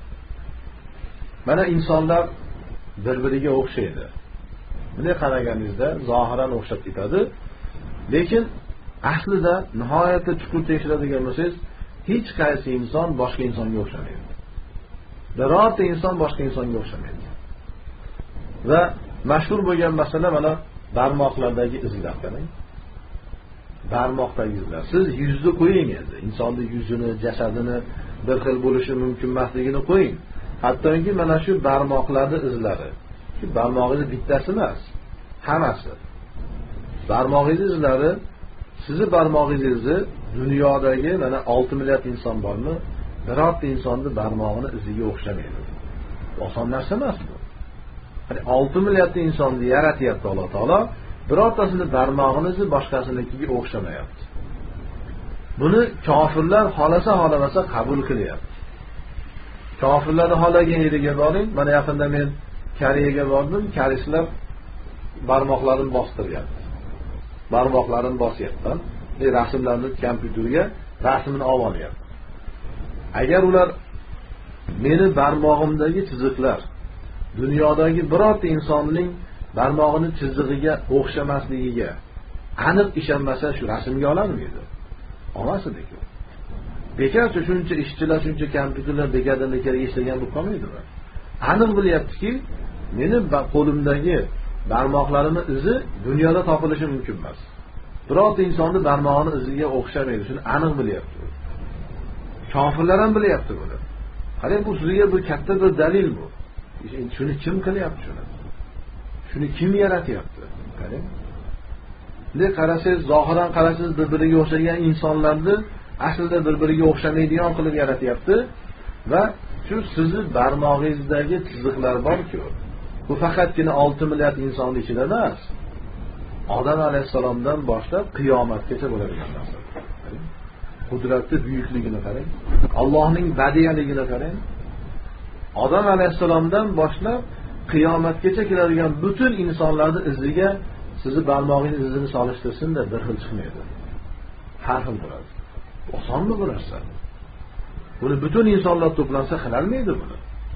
Mana insonlar bir-biriga o'xshaydi. Bunday qaraganingizda zohiran o'xshab ketadi, lekin aslida nihoyatda chuqur tekshiradigan bo'lsangiz, hech qaysi inson boshqa insonga o'xshamaydi. Birorta inson boshqa insonga o'xshamaydi. Va mashhur bo'lgan masala mana barmoqlardagi izlar qarang. Barmoqdagi izlar. Siz yuzni qo'ying endi. Insonning yuzini, jasadini bir xil bo'lishi mumkin emasligini qo'ying. Hattoki mana shu barmoqlarning izlari. Shu barmog'ingiz bittasi emas, hammasi. Barmog'ingiz izlari, sizni barmog'ingizni dunyodagi mana 6 milliard inson bormi? Birorta insonning barmog'ini iziga o'xshamaydi. Oson narsa emas bu. Hani 6 milliard insonni yaratyapti Alloh taolo, birortasini barmog'ini boshqasinikiga o'xshamayapti. Buni kofirlar xolasa xolamasa qabul qilyapti. Kofirlarni xolagan yeriga boring, mana yaqinda men Koreyaga bordim, koreyslar barmoqlarini bostiryapti. Barmoqlarini bosyapti. Rasmlarni kompyuterga rasmini olib olyapti. Agar ular meni barmog'imdagi chiziqlar dunyodagi birorta insonning barmog'ini chizig'iga o'xshamasligiga aniq ishonmasa shu rasmga olarmidi? Olmas edi-ku. Bekorchi shuncha ishchilar, shuncha kompyuterlar bekadini kerak ishlagan bo'lib qolmaydimi? Aniq bilyaptiki, meni qo'limdagi barmoqlarimning izi dunyoda topilishi mumkin emas. Birorta insonning barmog'ining iziga o'xshamaydi. Shuni aniq bilyapti. Kofirlar ham bilyapti buni. Qarang, bu sizga bir katta bir dalil bu. Shuni kim qilyapti shuni? Shuni kim yaratyapti? Qarang. Lekin qarasangiz, zohiran qarasangiz bir-biriga o'xshagan insonlarni aslida bir-biriga o'xshamaydigan qilib yaratyapti va shu sizni barmog'ingizdagi chiziqlar bor-ku. Bu faqatgina 6 milliard insonning ichida emas. Odam alayhisalomdan boshlab qiyomatgacha bo'ladigan narsa. Qudratli buyukligini qarang. Allohning badiyaligini qarang. Odam alayhisalomdan boshlab qiyomatgacha keladigan butun insonlarning iziga sizni barmog'ingiz izini solishtirsin-da bir xil chiqmaydi. Har xil bo'ladi. Osonmi bu narsa? Buni butun insonlar to'plansa qilalmaydi buni.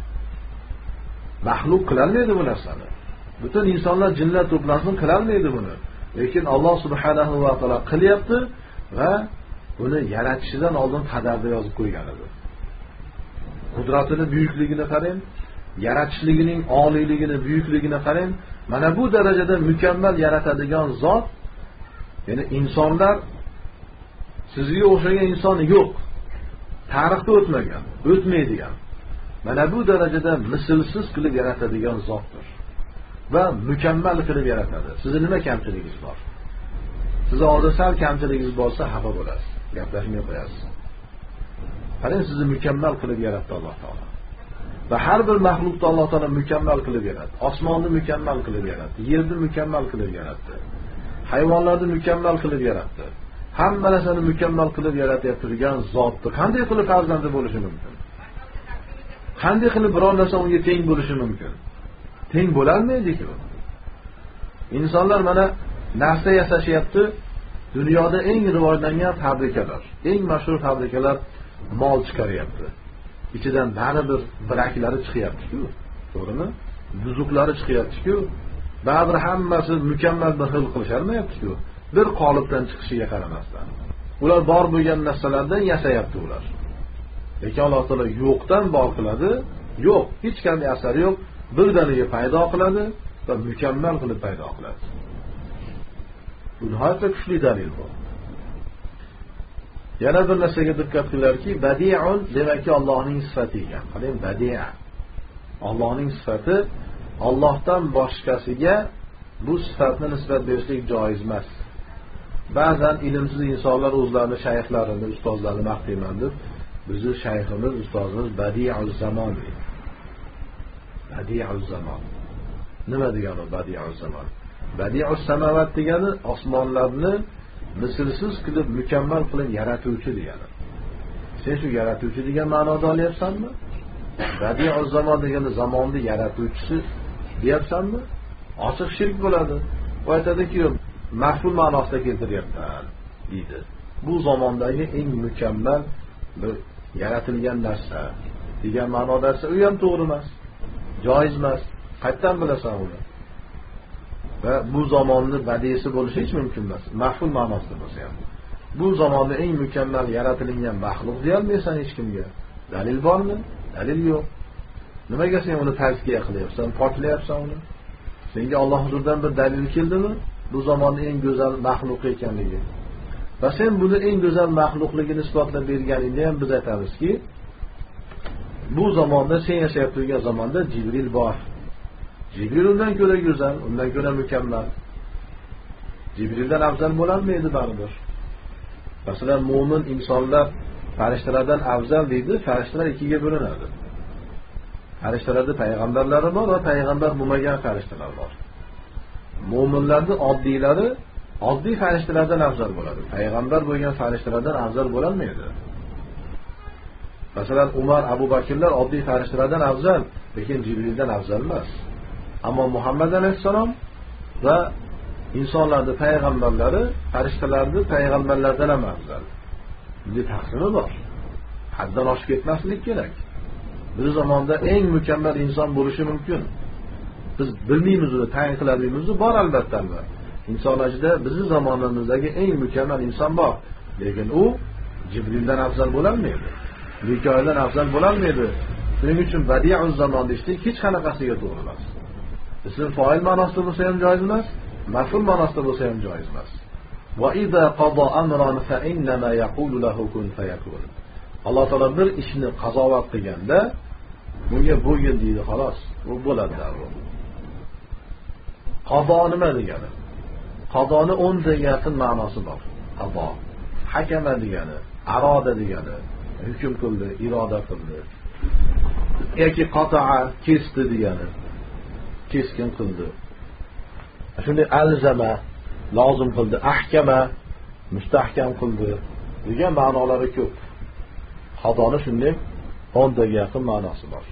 Maxluq qilalmaydi bu narsani. Butun insonlar, jinlar to'plansin qilalmaydi buni. Lekin Alloh subhanahu va taolo qilyapti va buni yaratishidan oldin qadarda yozib qo'ygan edi. Qudratining buyukligini qarang, yaratishligining oliyligini, buyukligini qarang. Mana bu darajada mukammal yaratadigan zot, ya'ni insonlar sizga o'xshagan inson yo'q. Tarixda o'tmagan, o'tmaydigan. Mana bu darajada mislsiz qilib yaratadigan zotdir. Va mukammal qilib yaratadi. Sizning nima kamchiligingiz bor? Sizni hozir sal kamchiligingiz bo'lsa xafa bo'lasiz. Gaplashmay qo'yasiz. Qarang, sizni mukammal qilib yaratdi Alloh taolo. Va har bir maxluqni Alloh taolo mukammal qilib yaratdi. Osmonni mukammal qilib yaratdi, yerni mukammal qilib yaratdi. Hayvonlarni mukammal qilib yaratdi. Hamma narsani mukammal qilib yaratib turgan zotdir. Qanday qilib farzandi bo'lishi mumkin? Qanday qilib biror narsa unga teng bo'lishi mumkin? Teng bo'lolmaydi-ku. Insonlar mana narsa yasashyapti. Dunyoda eng rivojlangan fabrikalar, eng mashhur fabrikalar mol chiqaryapti. İçidan baribir biraklari chiqyapti-ku. To'g'rimi? Buzuqlari chiqyapti-ku. Baribir hammasi mukammal bir xil qilisharmayapti-ku. Bir qolipdan chiqishiga qaramasdan. Ular bor bo'lgan narsalardan yasayapti ular. Lekin Alloh taolo yo'qdan bor qiladi. Yo'q, hech qanday asar yo'q. Birdaniga paydo qiladi va mukammal qilib paydo qiladi. Bu nihoyatda kuchli dalil bu. Yana bir narsaga diqqat qilinglarki, badi'un demakki Allohning sifati ekan. Qarang, badi'. Allohning sifati, Allohdan boshqasiga bu sifatni nisbat berishlik joiz emas. Ba'zan ilmsiz insonlar o'zlarini shayxlarini, ustozlarini maqtayman deb, bizni shayximiz, ustozimiz badi'ul zamon deydi. Badi'ul zamon. Nima degani o badi'ul zamon? Badi'us samawat degani osmonlarni mislsiz qilib, mukammal qilib yaratuvchi degani. Sen shu yaratuvchi degan ma'noda olyapsanmi? Badi'ul zamon degani zamonni yaratuvchisi deyapsanmi? Ochiq shirk bo'ladi. U aytadiki, mahful ma'nosida keltiryapman deydi. Bu zamondagi eng mukammal bir yaratilgan narsa degan ma'noda esa u ham to'g'ri emas. Joiz emas. Qayerdan bilasan uni? Va bu zamonni badiysi bo'lishi hech mumkin emas. Mahful ma'nosida bo'lsa ham. Bu zamonda eng mukammal yaratilgan maxluq deyolmaysan hech kimga. Dalil bormi? Dalil yo'q. Nimaga sen uni tazkiya qilyapsan, poklayapsan uni? Senga Alloh huzuridan bir dalil keldimi? Bu zamonda eng go'zal maxluq ekanligi. Va sen buni eng go'zal maxluqligini isbotlab berganingda ham biz aytamizki, bu zamonda sen yashab turgan zamonda Jibril bor. Jibril undan ko'ra go'zal, undan ko'ra mukammal. Jibrildan afzal bo'lolmaydi baribir. Masalan, mo'min insonlar farishtalardan afzal deydi, farishtalar ikkiga bo'linadi. Farishtalarda payg'ambarlari bor va payg'ambar bo'lmagan farishtalar bor. Mo'minlarning oddiylari oddiy farishtalardan afzal bo'ladi. Payg'ambar bo'lgan farishtalardan afzal bo'la olmaydi. Masalan, Umar, Abu Bakrlar oddiy farishtalardan afzal, lekin Jibrildan afzal emas. Ammo Muhammad alayhisalom va insonlarning payg'ambarlari farishtalarning payg'ambarlardan ham afzal. Bunday taqsimi bor. Haddan oshib ketmaslik kerak. Bir zamonda eng mukammal inson bo'lishi mumkin. Biz bilmaymiz uni, tayin qilamiz, bor albatta. Insonlar ichida bizning zamonimizdagi eng mukammal inson bor. Lekin u Jibrildan afzal bo'la olmaydi. Mikoildan afzal bo'la olmaydi. Shuning uchun badi'uz zamon deyishlik hech qanaqasiga to'g'ri emas. Ism foil ma'nosida bo'lsa ham joiz emas, maf'ul ma'nosida bo'lsa ham joiz emas. Va idza qada amran fa innama yaqulu lahu kun fayakun. Alloh taolo bir ishni qazovat qilganda bunga bo'lgin deydi, xolos, u bo'ladi darrov. Qado nima degani? Qadoni 10 ta yaqin ma'nosi bor. Qado hakama degani, aroda degani, hukm qildi, iroda qildi. Yoki qata'a kesdi degani, keskin qildi. Shunday alzama lozim qildi, ahkama mustahkam qildi degan ma'nolari ko'p. Qadoni shunday 10 ta yaqin ma'nosi bor.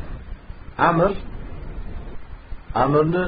Amrni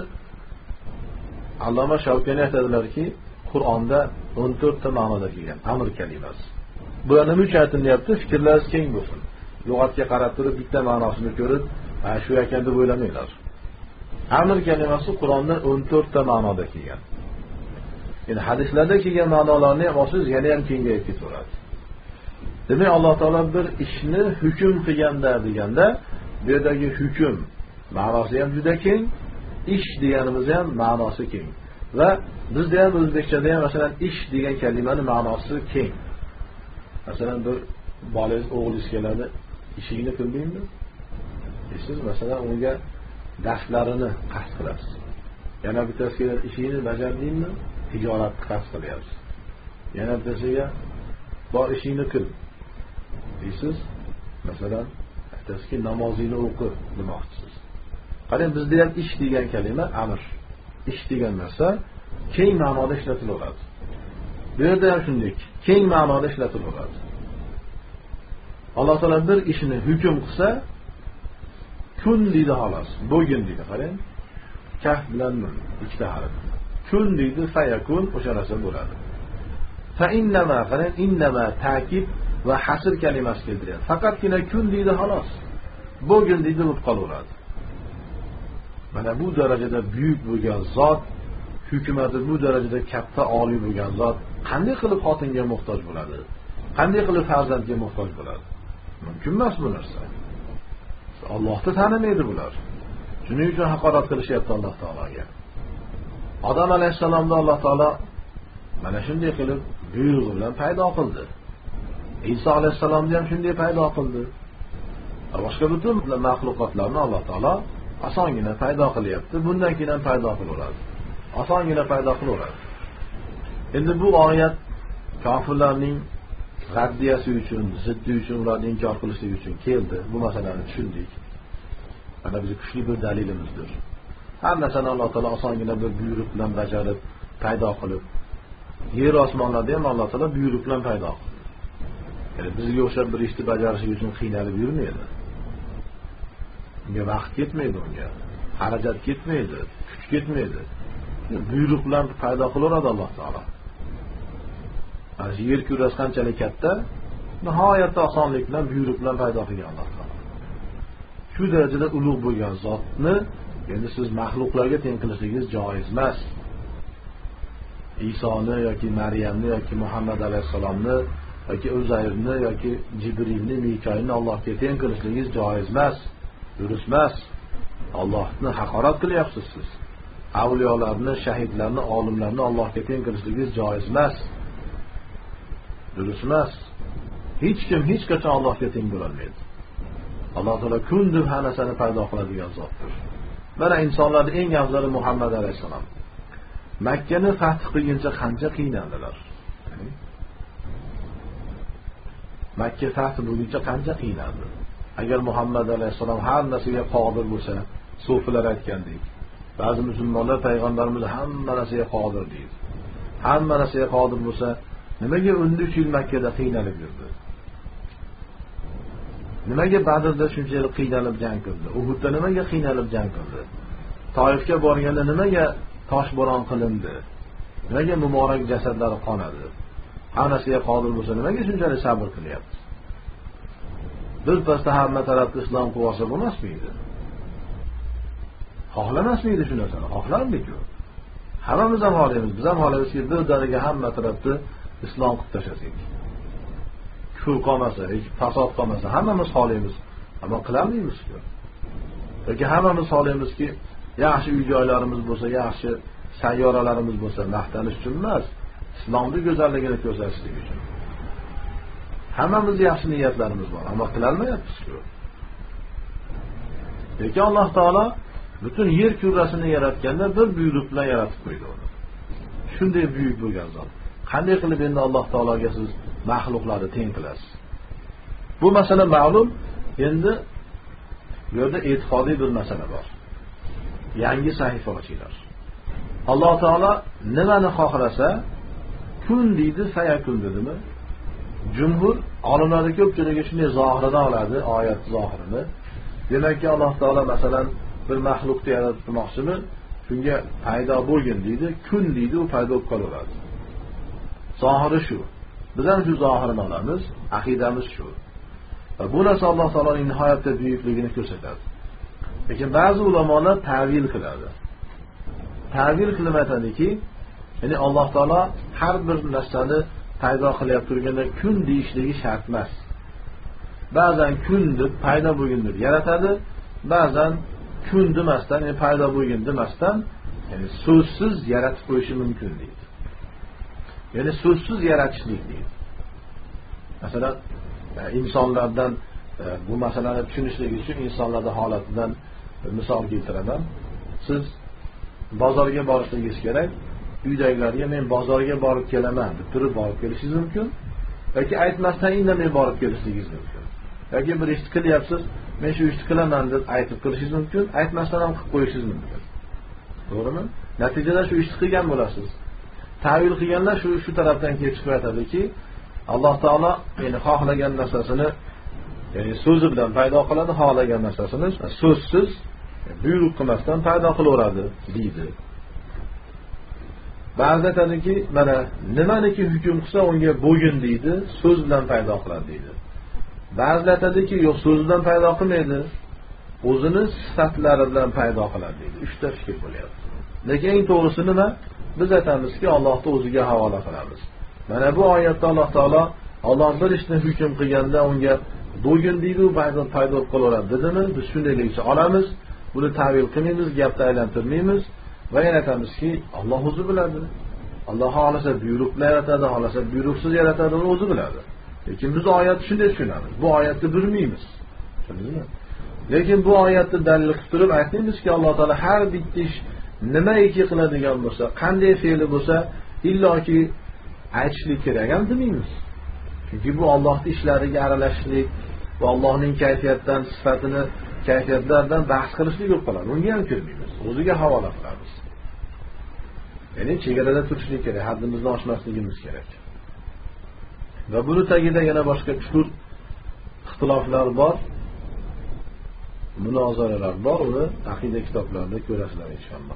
Alloma Shavkani aytadilarki, Qur'onda 14 ta ma'noda kelgan amr kalimasi. Bu nima uchun aytilyapti? Fikrlaringiz keng bo'lsin. Lug'atga qarab turib bitta ma'nosini ko'rib, shu ekan deb o'ylamanglar. Amr kalimasi Qur'onda 14 ta ma'noda kelgan. Endi hadislarda kelgan ma'nolarni ham olsangiz yana ham kengayib ketaveradi. Demak, Alloh taolo bir ishni hukm qilganda deganda, bu yerdagi hukm ma'nosi ham juda keng, ish deganimiz ham ma'nosi keng. Va bizda ham o'zbekchada ham masalan ish degan kalimaning ma'nosi keng. Masalan, bir bolangiz o'g'lingiz keladi, ishingni qildingmi? Siz masalan unga darslarini qasd qilasiz. Yana bittasiga ishingni bajardingmi? Tijoratni qasd qilyapsiz. Yana bittasiga bor ishingni qil deysiz. Masalan, bittasiga namozingni o'qi demoqchisiz. Qarang, bizda ham ish degan kalima amr. Ish degan narsa keng ma'noda ishlatilaveradi. Bu yerda ham shunday keng ma'noda ishlatilaveradi. Alloh taolo bir ishni hukm qilsa, kun deydi xolos, bo'lgin deydi. Qarang, kaf bilan nun ikkita harf. Kun deydi, fayakun o'sha narsa bo'ladi. Fa innama, qarang, innama ta'kid va hasr kalimasi keltiryapti. Faqatgina kun deydi xolos. Bo'lgin deydi, bo'lib qolaveradi. Mana bu darajada buyuk bo'lgan zot, hukumati bu darajada katta, oliy bo'lgan zot qanday qilib xotinga muhtoj bo'ladi? Qanday qilib farzandga muhtoj bo'ladi? Mumkin emas bu narsa. Allohni tanimaydi bular. Shuning uchun haqorat qilishyapti Alloh taologa. Odam alayhissalomni Alloh taolo mana shunday qilib buyrug'i bilan paydo qildi. Iso alayhissalomni ham shunday paydo qildi. Boshqa butun maxluqotlarni Alloh taolo osongina paydo qilyapti. Bundan keyin ham paydo qilaveradi. Osongina paydo qilaveradi. Endi bu oyat kofirlarning raddiyasi uchun, ziddi uchun, ularni inkor qilishligi uchun keldi. Bu masalani tushundik. Mana bizning kuchli bir dalilimizdir. Har narsani Alloh taolo osongina bir buyruq bilan bajarib, paydo qilib, yer osmonlarni ham Alloh taolo buyruq bilan paydo qildi. Ya'ni bizga o'xshab bir ishni bajarish uchun qiynalib yurmaydi. Unga vaqt ketmaydi, unga xarajat ketmaydi, kuch ketmaydi. Buyruq bilan paydo qilaveradi Alloh taolo. Ana yer kurrasi qanchalik katta, nihoyatda osonlik bilan buyruq bilan paydo qilgan Alloh taolo. Shu darajada ulug' bo'lgan zotni endi siz maxluqlarga teng qilishligingiz joiz emas. Isoni yoki Maryamni yoki Muhammad alayhisalomni yoki Uzayrni yoki Jibrilni, Mikoilni Allohga teng qilishligingiz joiz emas. Durust emas. Allohni haqorat qilyapsiz siz. Avliyolarni, shahidlarni, olimlarni Allohga teng qilishligingiz joiz emas. Durust emas. Hech kim hech qachon Allohga teng bo'la olmaydi. Alloh taolo kun deb har narsani paydo qiladigan zotdir. Mana insonlarning eng afzali Muhammad alayhisalom. Makkani fath qilguncha qancha qiynaldilar. Makka fath bo'lguncha qancha qiynaldi. Agar Muhammad alayhisalom har narsaga qodir bo'lsa, so'filar aytgandek, ba'zi musulmonlar payg'ambarimiz hamma narsaga qodir deydi. hamma narsaga qodir bo'lsa, nimaga 13 yil Makkada qiynalib yurdi? Nimaga Badrda shunchalik qiynalib jang qildi? Uhudda nimaga qiynalib jang qildi? Toifga borganda nimaga toshbo'ron qilindi? Nimaga muborak jasadlari qonadi? Hamasiga qodir bo'lsa, nimaga shunchalik sabr qilyapti? Bir pasda hamma tarafda islom quvvasi bo'lmasmidi? Xohlamasmidi shu narsani? Xohlardik-ku. Hammamiz ham xohlaymiz. Biz ham xohlaymizki, birdaniga hamma tarafda islom qilib tashlasak. Kufr qolmasa, fasod qolmasa, hammamiz xohlaymiz. Ammo qilolmaymiz-ku. Yoki hammamiz xohlaymizki, yaxshi uy-joylarimiz bo'lsa, yaxshi sayyoralarimiz bo'lsa, maqtanish uchun emas, islomning go'zalligini ko'rsatishlik uchun. Hammamiz yaxshi niyatlarimiz bor, ammo qilolmayapmiz-ku. Lekin Alloh taolo butun yer kurrasini yaratganda bir buyruq bilan yaratib qo'ydi uni. Shunday buyuk bo'lgan zot. Qanday qilib endi Alloh taologa siz mahluqlarni teng qilasiz? Bu masala ma'lum. Endi bu yerda e'tiqodiy bir masala bor. Yangi sahifa ochinglar. Alloh taolo nimani xohlasa, kun deydi, fayakun dedimi? Jumhur olimlar ko'pchiligi shunday zohirini oladi, oyat zohirini. Demakki Alloh taolo masalan bir mahluqni yaratmoqchimi? Shunga paydo bo'lgin deydi, kun deydi, u paydo bo'lib qolaveradi. Zohiri shu. Biz ham shu zohirini olamiz, aqidamiz shu. Va bu narsa Alloh taoloning nihoyatda buyukligini ko'rsatadi. Lekin ba'zi ulamolar ta'vil qiladi. Ta'vil qilib aytadiki, ya'ni Alloh taolo har bir narsani paydo qilyapti turganda kun deyishligi shart emas. Ba'zan kun deb paydo bo'lgin deb yaratadi, ba'zan kun demasdan, ya'ni paydo bo'lgin demasdan, ya'ni so'zsiz yaratib qo'yishi mumkin deydi. Ya'ni so'zsiz yaratishlik deydi. Masalan, insonlardan bu masalani tushunishlik uchun insonlarning holatidan misol keltiraman. Siz bozorga borishingiz kerak. Uydagilarga men bozorga borib kelaman deb turib borib kelishingiz mumkin. Yoki aytmasdan indamay borib kelishligingiz mumkin. Yoki bir ish qilyapsiz, men shu ishni qilaman deb aytib qilishingiz mumkin, aytmasdan ham qilib qo'yishingiz mumkin. To'g'rimi? Natijada shu ishni qilgan bo'lasiz. Ta'vil qilganlar shu tarafdan kelib chiqib aytadiki, Alloh taolo ya'ni xohlagan narsasini ya'ni so'zi bilan paydo qiladi, xohlagan narsasini so'zsiz buyruq qilmasdan paydo qilaveradi deydi. Ba'zi aytadiki, mana nimaniki hukm qilsa unga bo'lgin deydi, so'z bilan paydo qiladi deydi. Ba'zi aytadiki, yo'q, so'z bilan paydo qilmaydi, o'zini sifatlari bilan paydo qiladi deydi. 3 ta fikr bo'lyapti. Lekin eng to'g'risi nima? Biz aytamizki, Allohni o'ziga havola qilamiz. Mana bu oyatda Alloh taolo Alloh bir ishni hukm qilganda unga bo'lgin deydi, u paydo bo'lib qolaveradi dedimi? Biz shundayligicha olamiz, buni ta'vil qilmaymiz, gapni aylantirmaymiz va yana aytamizki, Alloh o'zi biladi. Alloh xolasa buyruq bilan yaratadi, xolasa buyruqsiz yaratadi, uni o'zi biladi. Lekin biz oyatni shunday tushunamiz. Bu oyatni bilmaymiz. Tushundingizmi? Lekin bu oyatni dalil qilib turib aytmaymizki, Alloh taolo har bitta ish nimaiki qiladigan bo'lsa, qanday fe'li bo'lsa, illoki aytishlik kerak ham demaymiz. Chunki bu Allohning ishlariga aralashishlik va Allohning kayfiyatdan, sifatini, kayfiyatlardan bahs qilishlik bo'lib qoladi. Unga ham kirmaymiz. O'ziga havola qilamiz. Ya'ni chegarada turishlik kerak, haddimizni oshmasligimiz kerak. Va buni tagida yana boshqa chuqur ixtiloflar bor, munozaralar bor, uni aqida kitoblarida ko'rasizlar inshaalloh.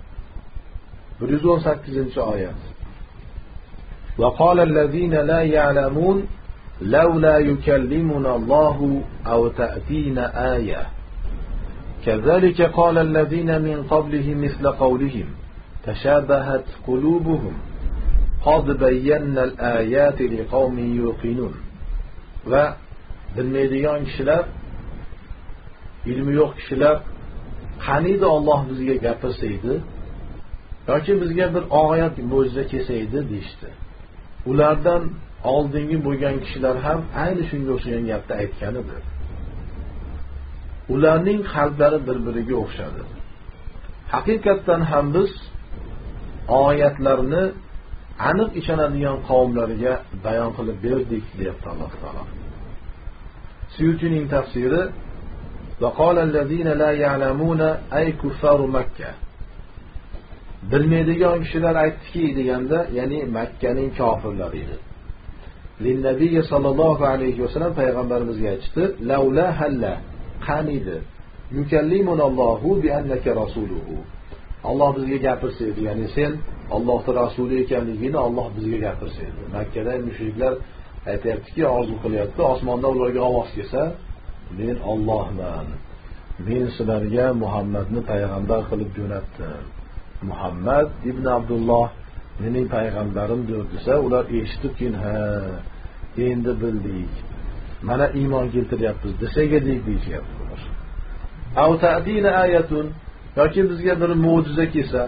118-oyat. Va qolallazina la ya'lamun laula yukallimuna Allohu aw ta'tina aya. Kazalika qala allazina min qablihim misla qawlihim tashabahat qulubuhum qad bayyana al-ayati liqaumin yuqinun. Va bilmaydigan kishilar, ilmi yo'q kishilar qaniydi Alloh bizga gapirsaydi yoki bizga bir oyat mo'jiza kelsaydi deyshti. Ulardan oldingi bo'lgan kishilar ham ayni shunga o'xshagan gapni aytganidir. Ularning qalblari bir-biriga o'xshadi. Haqiqatan ham biz oyatlarni aniq ishonadigan qavmlarga bayon qilib berdik, deyapti Alloh taolo. Suyutining tafsiri va qolallazina la ya'lamuna ay kuffaru Makkah. Bilmaydigan kishilar aytdiki deganda, ya'ni Makkaning kofirlari edi. Linnabiy sallallohu alayhi vasallam payg'ambarimizga aytdi: "Laula halla qanidi yukallimunallohu bi annaka rasuluhu." Alloh bizga gapirsaydi, ya'ni sen Allohning rasuli ekanligini Alloh bizga gapirsaydi. Makkada mushriklar aytayaptiki, orzu qilyapti, osmondan ularga ovoz kelsa, men Allohman. Men sizlarga Muhammadni payg'ambar qilib jo'natdim. Muhammad ibn Abdulloh mening payg'ambarimdir desa, ular eshitib keyin ha, endi bildik. Mana iymon keltiryapmiz desak edik deyishyaptilar. Aw ta'dina ayatun, yoki bizga bir mo'jiza kelsa,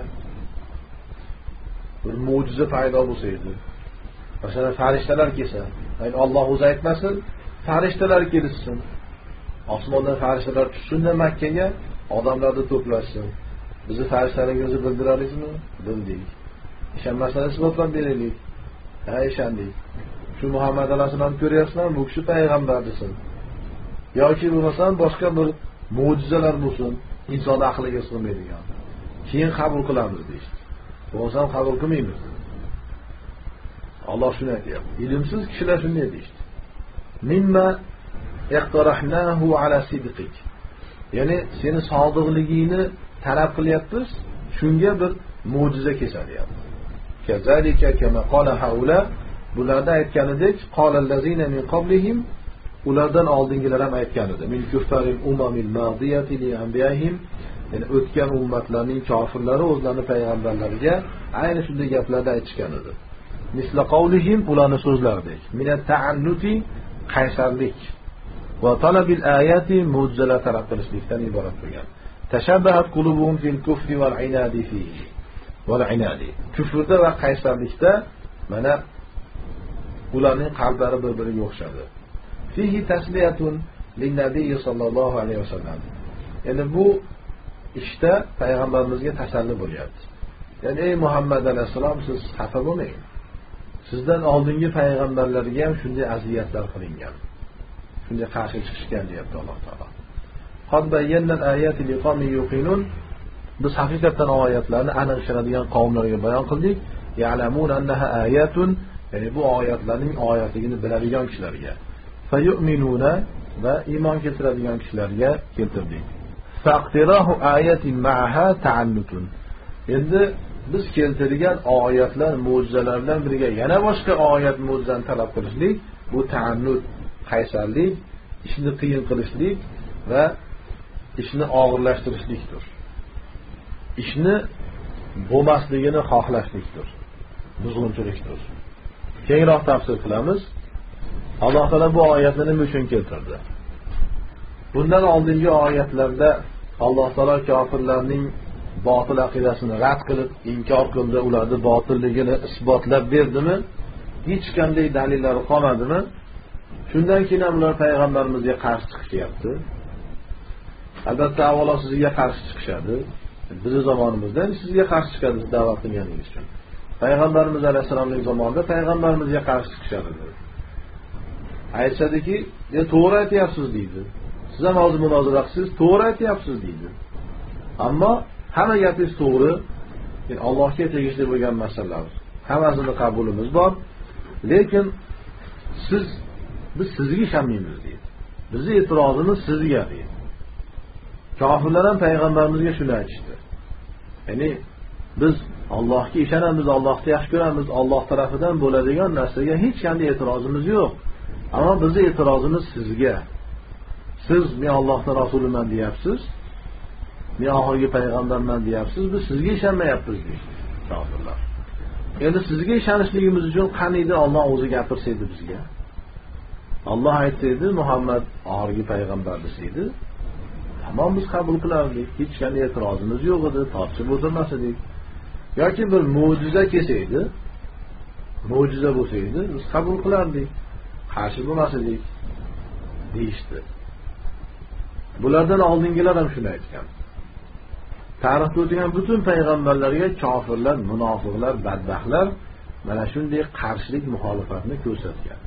bir mo'jiza paydo bo'lsa edi. Masalan, farishtalar kelsa, ayni Alloh o'zi aytmasin, farishtalar kelsin. Osmondan farishtalar tushsin-da Makkaga, odamlarni to'plashsin. Bizni farishtalaringizni bildirasizmi? Bildik. Ishonmasangiz isbotlab beraylik. Ha, ishondik. Shu Muhammad alayhisalomni ko'ryapsizmi? Bu kishi payg'ambar desin. Yoki bo'lmasam boshqa bir mo'jizalar bo'lsin, inson aqliga sig'maydigan. Keyin qabul qilamiz deydi. Bo'lsam qabul qilmaymiz. Alloh shuni aytayapti. Ilmsiz kishilar shunday deydi. Mimma iqtarahnahu ala sidqik. Ya'ni seni sodiqligingni talab qilyapmiz, shunga bir mo'jiza kelsa deyapti. Kazalika kama qala haula, bularda aytganidek, qalallazina min qablihim, ulardan oldingilar ham aytgan edi. Min kuffaril umamil madiyati li anbiyahim, ya'ni o'tgan ummatlarning kofirlari o'zlarining payg'ambarlariga ayni shunday gaplarni aytishgan edi. Misla qawlihim, ularning so'zlaridek. Minat ta'annuti, qaysarlik va talabil ayati, mo'jizalar talab qilishlikdan iborat bo'lgan. Tashabbahat qulubuhum fil kufri wal inadi fihi. Wal inadi. Kufrda va qaysarlikda mana ularning qalblari bir-biriga o'xshadi. Fihi tasliyatun lin-nabiy sallallohu alayhi vasallam. Ya'ni bu ishda payg'ambarimizga tasalli bo'lyapti. Ya'ni ey Muhammad alayhisalom, siz xafa bo'lmang. Sizdan oldingi payg'ambarlarga ham shunday aziyatlar qilingan. Shunday qarshi chiqishgan deyapti Alloh taolo. Qad bayyana al-ayati liqawmin yuqinun. Biz haqiqatan oyatlarni aniq ishonadigan qavmlarga bayon qildik. Ya'lamun annaha ayatun, ya'ni bu oyatlarning oyatligini biladigan kishilarga. Fayu'minuna, va iymon keltiradigan kishilarga keltirdik. Faqtirahu ayatin ma'aha ta'annutun. Endi biz keltirgan oyatlar, mo'jizalar bilan birga yana boshqa oyat, mo'jizani talab qilishlik, bu ta'annut, qaysarlik, ishni qiyin qilishlik va ishni og'irlashtirishlikdir. Ishni bo'lmasligini xohlashlikdir. Buzg'unchilikdir. Keyinroq tafsir qilamiz. Alloh taolo bu oyatni nima uchun keltirdi? Bundan oldingi oyatlarda Alloh taolo kofirlarning botil aqidasini rad qilib, inkor qildi, ularni botilligini isbotlab berdimi? Hech qanday dalillari qolmadimi? Shundan keyin ham ular payg'ambarimizga qarshi chiqishyapti. Albatta avvalo sizga qarshi chiqishadi. Bizning zamonimizda sizga qarshi chiqadi, da'vat qilganingiz uchun. Payg'ambarimiz alayhisolamning zamonida payg'ambarimizga qarshi chiqishadi. Aytsadiki, to'g'ri aytyapsiz deydi. Siz ham hozir munozara qilsangiz, to'g'ri aytyapsiz deydi. Ammo hamma gapingiz to'g'ri, Allohga tegishli bo'lgan masalalar. Hammasini qabulimiz bor, lekin biz sizga ishonmaymiz deydi. Bizning e'tirozimiz sizga deydi. Kofirlar ham payg'ambarimizga shuni aytishdi. Ya'ni biz Allohga ishonamiz, Allohni yaxshi ko'ramiz, Alloh tarafidan bo'ladigan narsaga hech qanday e'tirozimiz yo'q. Ammo bizning e'tirozimiz sizga. Siz men Allohning rasuliman deyapsiz. Men oxirgi payg'ambarman deyapsiz. Biz sizga ishonmayapmiz deydi kofirlar. Endi sizga ishonishligimiz uchun qaniydi Alloh o'zi gapirsaydi bizga. Alloh aytsaydi, Muhammad oxirgi payg'ambar desaydi, tamom biz qabul qilardik. Hech qanday e'tirozimiz yo'q edi, tortishib o'tirmas edik. Yoki bir mo'jiza kelsaydi, mo'jiza bo'lsaydi, biz qabul qilardik. Qarshi bo'lmas edik deyishdi. Bulardan oldingilar ham shuni aytgan. Tarixda o'tgan butun payg'ambarlarga kofirlar, munofiqlar, badbaxtlar mana shunday qarshilik, muxolifatni ko'rsatgan.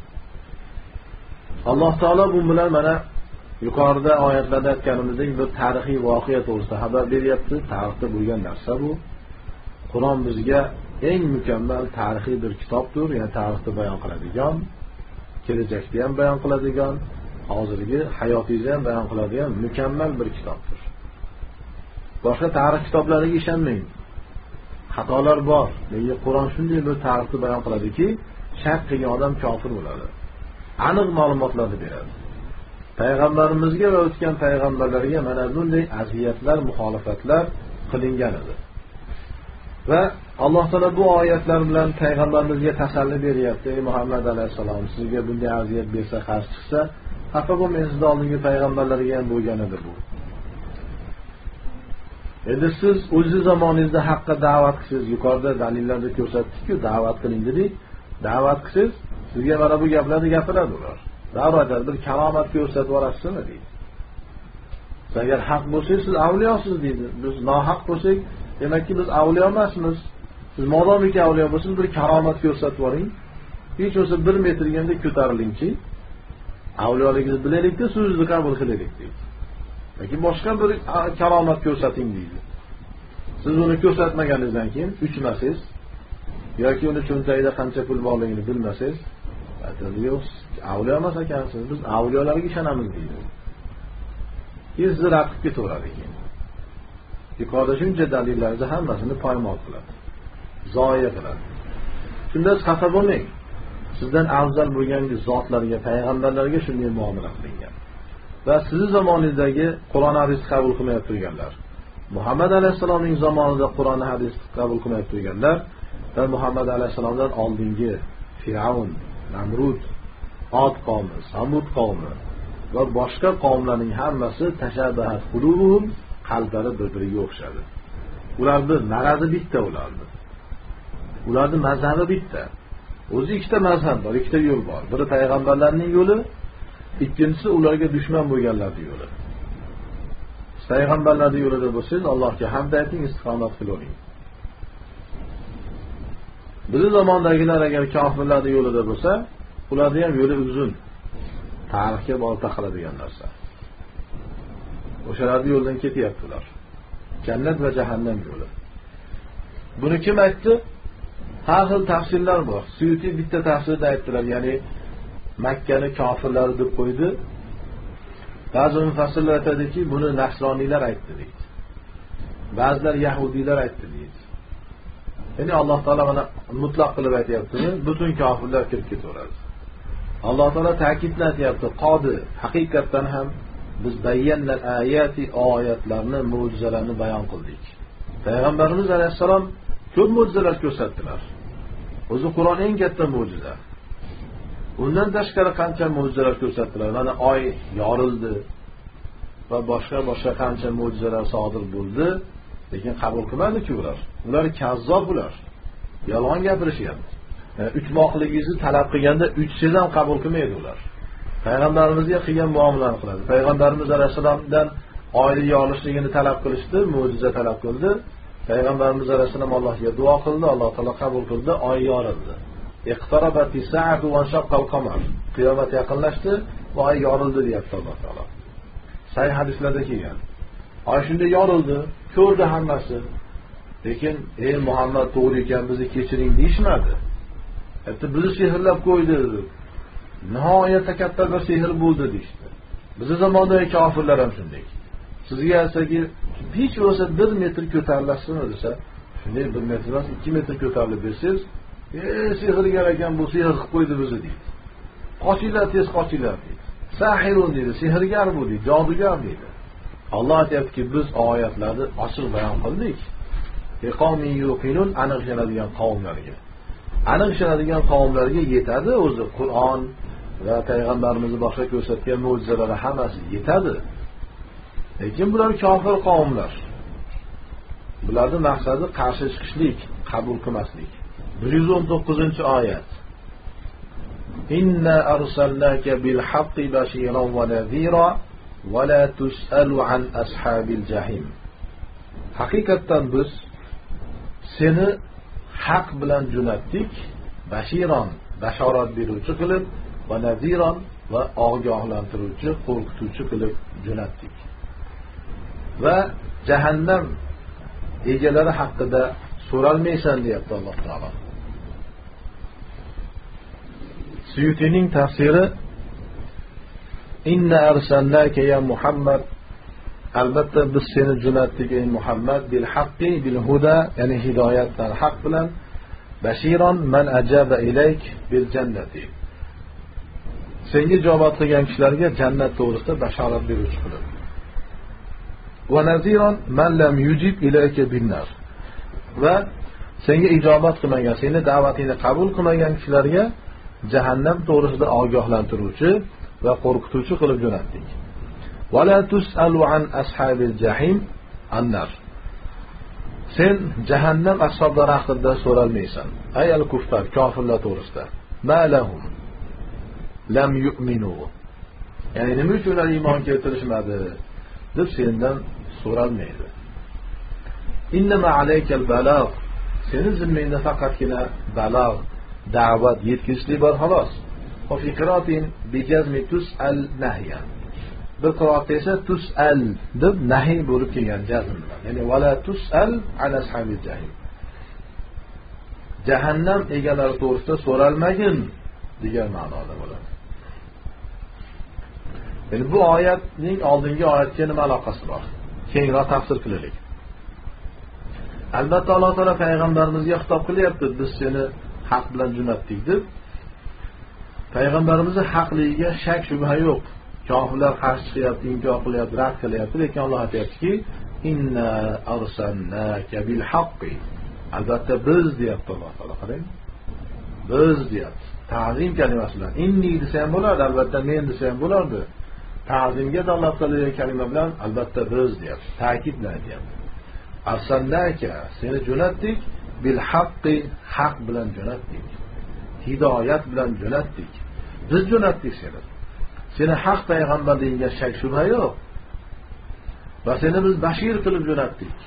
Alloh taolo bu bilan mana yuqorida oyatlarda aytganimizdek bir tarixiy voqea to'g'risida xabar beryapti. Tarixda bo'lgan narsa bu. Qur'on bizga eng mukammal tarixiy bir kitobdir, ya'ni tarixni bayon qiladigan, kelajakni ham bayon qiladigan, hozirgi hayotingizni ham bayon qiladigan mukammal bir kitobdir. Boshqa tarix kitoblariga ishonmang. Xatolar bor. Lekin Qur'on shunday bir tarixni bayon qiladiki, shak qilgan odam kofir bo'ladi. Aniq ma'lumotlarni beradi. Payg'ambarimizga va o'tgan payg'ambarlarga mana bunday aziyatlar, muxolifatlar qilingan edi. Va Alloh taolo bu oyatlar bilan payg'ambarimizga tasalli beryapti. Ey Muhammad alayhisalom, sizga bunday aziyat bersa, qarshi chiqsa, xafa bo'lmang, sizdan oldingi payg'ambarlarga ham bo'lgan edi bu. Endi siz o'zingiz zamoningizda haqqa da'vat qilsangiz, yuqorida dalillarda ko'rsatdik-ku, da'vat qiling dedik. Da'vat qilsangiz, sizga mana bu gaplarni gapiradi ular. Da'vatlar bir karomat ko'rsatib yuborasizmi deydi. Agar haq bo'lsangiz, siz avliyosiz deydi. Biz nohaq bo'lsak, demakki biz avliyo emasmiz. Siz modomiki avliyo bo'lsangiz, bir karomat ko'rsatib yuboring. Hech bo'lsa 1 metrganda ko'tarilingchi. Avliyoligingizni bilaylik-da, so'zingizni qabul qilaylik deydi. Yoki boshqa bir karomat ko'rsating deydi. Siz uni ko'rsatmaganingizdan keyin uchmasangiz yoki uni cho'ntagida qancha pul borligini bilmasangiz, aytadi-yo'q, avliyo emas ekansiz, biz avliyolarga ishonamiz deydi. Keyin sizni raqib ketaveradi keyin. Yuqorida shuncha dalillarni hammasini poymol qiladi. Zoya qiladi. Shunda xafa bo'lmang. Sizdan afzal bo'lgan zotlarga, payg'ambarlarga shunday muomala qilingan. Va sizning zamoningizdagi Qur'on hadisni qabul qilmay turganlar, Muhammad alayhisolamning zamonida Qur'on hadisni qabul qilmay turganlar va Muhammad alayhisolamdan oldingi Firavun, Namrud, Od qavmi, Samud qavmi va boshqa qavmlarning hammasi tashabbahat qulubuhum, qalblari bir-biriga o'xshadi. Ularning marazi bitta ularning. Ularning mazhabi bitta. O'zi ikkita mazhab bor, ikkita yo'l bor. Biri payg'ambarlarning yo'li, ikkinchisi ularga dushman bo'lganlarning yo'li. Payg'ambarlarning yo'lida bo'lsangiz, Allohga hamd ayting, istiqomat qiling. Bizning zamondagilar agar kofirlarning yo'lida bo'lsa, ularning ham yo'li uzun. Tarixga bolta qiladigan narsa. O'shalarning yo'lidan ketyaptilar. Jannat va jahannam yo'li. Buni kim aytdi? Har xil tafsirlar bor. Suyuti bitta tafsirda aytdilar, ya'ni Makkani kofirlar deb qo'ydi. Ba'zi mufassirlar aytadiki, buni nasroniylar aytdi deydi. Ba'zilar yahudiylar aytdi deydi. Ya'ni Alloh taolo mana mutlaq qilib aytayapti, butun kofirlar kirib ketaveradi. Alloh taolo ta'kidlayapti, qodi haqiqatan ham biz bayyannal ayati, oyatlarni, mo'jizalarni bayon qildik. Payg'ambarimiz alayhisalom ko'p mo'jizalar ko'rsatdilar. O'zi Qur'on eng katta mo'jiza. Undan tashqari qancha mo'jizalar ko'rsatdilar. Mana oy yorildi va boshqa qancha mo'jizalar sodir bo'ldi, lekin qabul qilmadi-ku ular. Ular kazzob ular. Yolg'on gapirishyapti. Uchmoqligingizni talab qilganda uchsiz ham qabul qilmaydi ular. Payg'ambarimizga qilgan muomalani qiladi. Payg'ambarimiz alayhisalomdan oyni yorilishligini talab qilishdi, mo'jiza talab qildi. Payg'ambarimiz alayhisalom Allohga duo qildi, Alloh taolo qabul qildi, oy yorildi. Iqtarabati sa'atu wa shaqqal qamar. Qiyomat yaqinlashdi va oy yorildi deyapti Alloh taolo. Sahih hadislarda kelgan. Oy shunday yorildi, ko'rdi hammasi. Lekin ey Muhammad to'g'ri ekan, bizni kechiring deyshmadi. Hatto bizni sehrlab qo'ydi dedi. Nihoyatda katta bir sehr bo'ldi deydi. Bizning zamondagi kofirlar ham shunday. Sizga aytsaki, hech bo'lsa 1 metr ko'tarilasizmi desa, shunday 1 metr emas, 2 metr ko'tarilib bersangiz, sehrgar ekan, bu sehr qilib qo'ydi bizni deydi. Qochinglar, tez qochinglar deydi. Sahirun deydi, sehrgar bu deydi, jodugar deydi. Alloh aytayaptiki, biz oyatlarni ochiq bayon qildik. Iqomin yuqinun, aniq ishonadigan qavmlarga. Aniq ishonadigan qavmlarga yetadi o'zi Qur'on va payg'ambarimizni boshqa ko'rsatgan mo'jizalar hammasi yetadi. Lekin bular kofir qavmlar. Bularning maqsadi qarshi chiqishlik, qabul qilmaslik. 119-oyat. Inna arsalnaka bil haqqi bashiran va nadhira va la tus'alu an ashabil jahim. Haqiqatan biz seni haq bilan jo'natdik, bashiron, bashorat beruvchi qilib, va nadhiron, va ogohlantiruvchi, qo'rqituvchi qilib jo'natdik. Va jahannam egalari haqida so'ralmaysan deyapti Alloh taolo. Suyutining tafsiri inna arsalnaka ya Muhammad, albatta biz seni jo'natdik ey Muhammad, bil haqqi bil huda, ya'ni hidoyatdan haq bilan, bashiron man ajaba ilayk bil jannati, senga ijobat qilgan kishilarga jannat to'g'risida bashorat beruvchi qilib, va naziron man lam yujib ilayka bin nar, va senga ijobat qilmagan, seni da'vatingni qabul qilmagan kishilarga jahannam to'g'risida ogohlantiruvchi va qo'rqituvchi qilib jo'natdik. Wala tus'alu an ashabil jahim annar, sen jahannam ashoblari haqida so'ralmaysan. Ay al-kuffar, kofirlar to'g'risida. Ma lahum lam yu'minu, ya'ni nima uchun ular iymon keltirishmadi deb sendan so'ralmaydi. Innama alaykal balagh, sening zimmangda faqatgina balagh, da'vat yetkazishlik bor xolos. Va fi qiratin bi jazmi tus'al nahyan, bir qiroatda esa tus'al deb nahiy bo'lib kelgan jazm bilan, ya'ni wala tus'al an ashabil jahim, jahannam egalari to'g'risida so'ralmagin degan ma'noda bo'ladi. Yani bu oyatning oldingi oyatga nima aloqasi bor? Kengroq tafsir qilaylik. Albatta Alloh taolo payg'ambarimizga xitob qilyapti, biz seni haq bilan jo'natdik deb. Payg'ambarimizning haqligiga shak shubha yo'q. Kofirlar qarshi chiqyapti, inkor qilyapti, rad qilyapti, lekin Alloh aytayaptiki, inna arsalnaka bil haqqi, albatta biz deyapti Alloh taolo. Qarang, biz deyapti. Ta'zim kalimasi bilan inni desa ham bo'lardi, albatta men desa ham bo'lardi. Ta'zimga dalolat qiladigan kalima bilan albatta biz deyapti, ta'kid bilan aytyapti. Arsalnaka, seni jo'natdik, bil haqqi, haq bilan jo'natdik, hidoyat bilan jo'natdik, biz jo'natdik seni. Seni haq payg'ambar degan shak shubha yo'q. Va seni biz bashir qilib jo'natdik.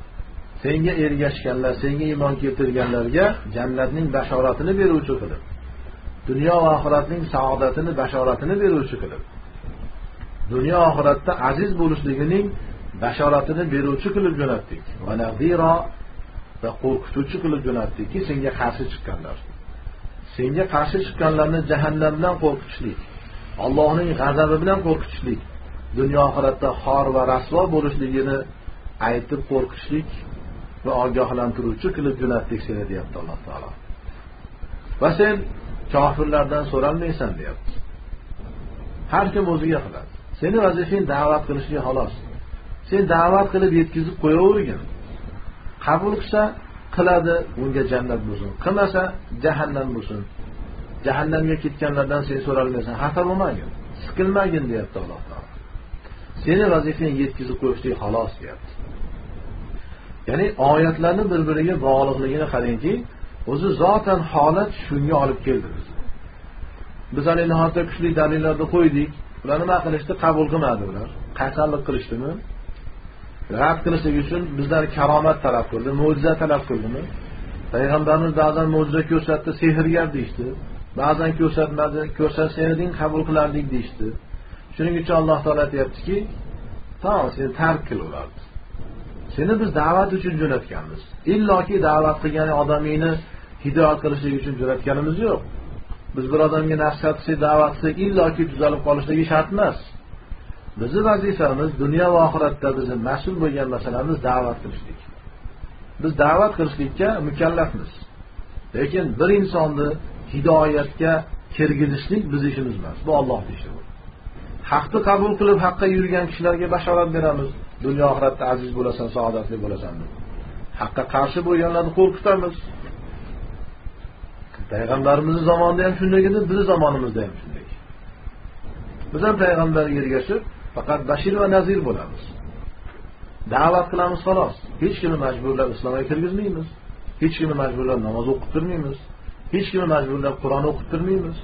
Senga ergashganlar, senga iymon keltirganlarga jannatning bashoratini beruvchi qilib, dunyo va oxiratning saodatini, bashoratini beruvchi qilib, dunyo oxiratda aziz bo'lishligining bashoratini beruvchi qilib jo'natdik. Va nadira, va qo'rqituvchi qilib jo'natdikki, senga qarshi chiqqanlar. Senga qarshi chiqqanlarni jahannamdan qo'rqitishlik, Allohning g'azabi bilan qo'rqitishlik, dunyo oxiratda xor va rasvo bo'lishligini aytib qo'rqitishlik va ogohlantiruvchi qilib jo'natdik seni deyapti Alloh taolo. Va sen kofirlardan so'ralmaysan deyapti. Har kim o'ziga qiladi. Seni vazifang da'vat qilishga xolos. Sen da'vat qilib yetkazib qo'yavergin. Qabul qilsa qiladi, unga jannat bo'lsin. Qilmasa jahannam bo'lsin. Jahannamga ketganlardan sen so'ralmaysan, xafa bo'lmagin, siqilmagin deyapti Alloh taolo. Seni vazifang yetkazib qo'yishlik xolos deyapti. Ya'ni oyatlarning bir-biriga bog'liqligini qarangki, o'zi zotan holat shunga olib keldi bizni. Biz hali nihoyatda kuchli dalillarni qo'ydik. Ular nima qilishdi? Qabul qilmadi ular. Qaysarlik qilishdimi? Rad qilishlik uchun bizdan karomat talab qildi, mo'jiza talab qildimi? Payg'ambarimiz ba'zan mo'jiza ko'rsatdi, sehrgar deydi. Ba'zan ko'rsatmadi, ko'rsatsa eding qabul qilardik deydi. Shuning uchun Alloh taolo aytayaptiki, "Tamam, seni tark qil ularni. Seni biz da'vat uchun jo'natganmiz. Illoki da'vat qilgan odamingni hidoyat qilishlik uchun jo'natganimiz yo'q. Biz bir odamga nasihat qilsak, da'vat qilsak, illoki tuzalib qolishligi shart emas. Bizning vazifamiz dunyo va oxiratda bizning mas'ul bo'lgan masalamiz da'vat qilishlik. Biz da'vat qilishlikka mukallafmiz. Lekin bir insonni hidoyatga kirgizishlik biz ishimiz emas. Bu Allohning ishi. Haqni qabul qilib haqqa yurgan kishilarga bashorat beramiz. Dunyo oxiratda aziz bo'lasan, saodatli bo'lasan deb. Haqqa qarshi bo'lganlarni qo'rqitamiz. Payg'ambarimizning zamonida ham shunday edi, bizning zamonimizda ham shunday. Biz ham payg'ambarga ergashib, faqat bashir va nazir bo'lamiz. Da'vat qilamiz xolos. Hech kimni majburlab islomga kirgizmaymiz. Hech kimni majburlab namoz o'qitirmaymiz. Hech kimni majburlab Qur'on o'qitirmaymiz.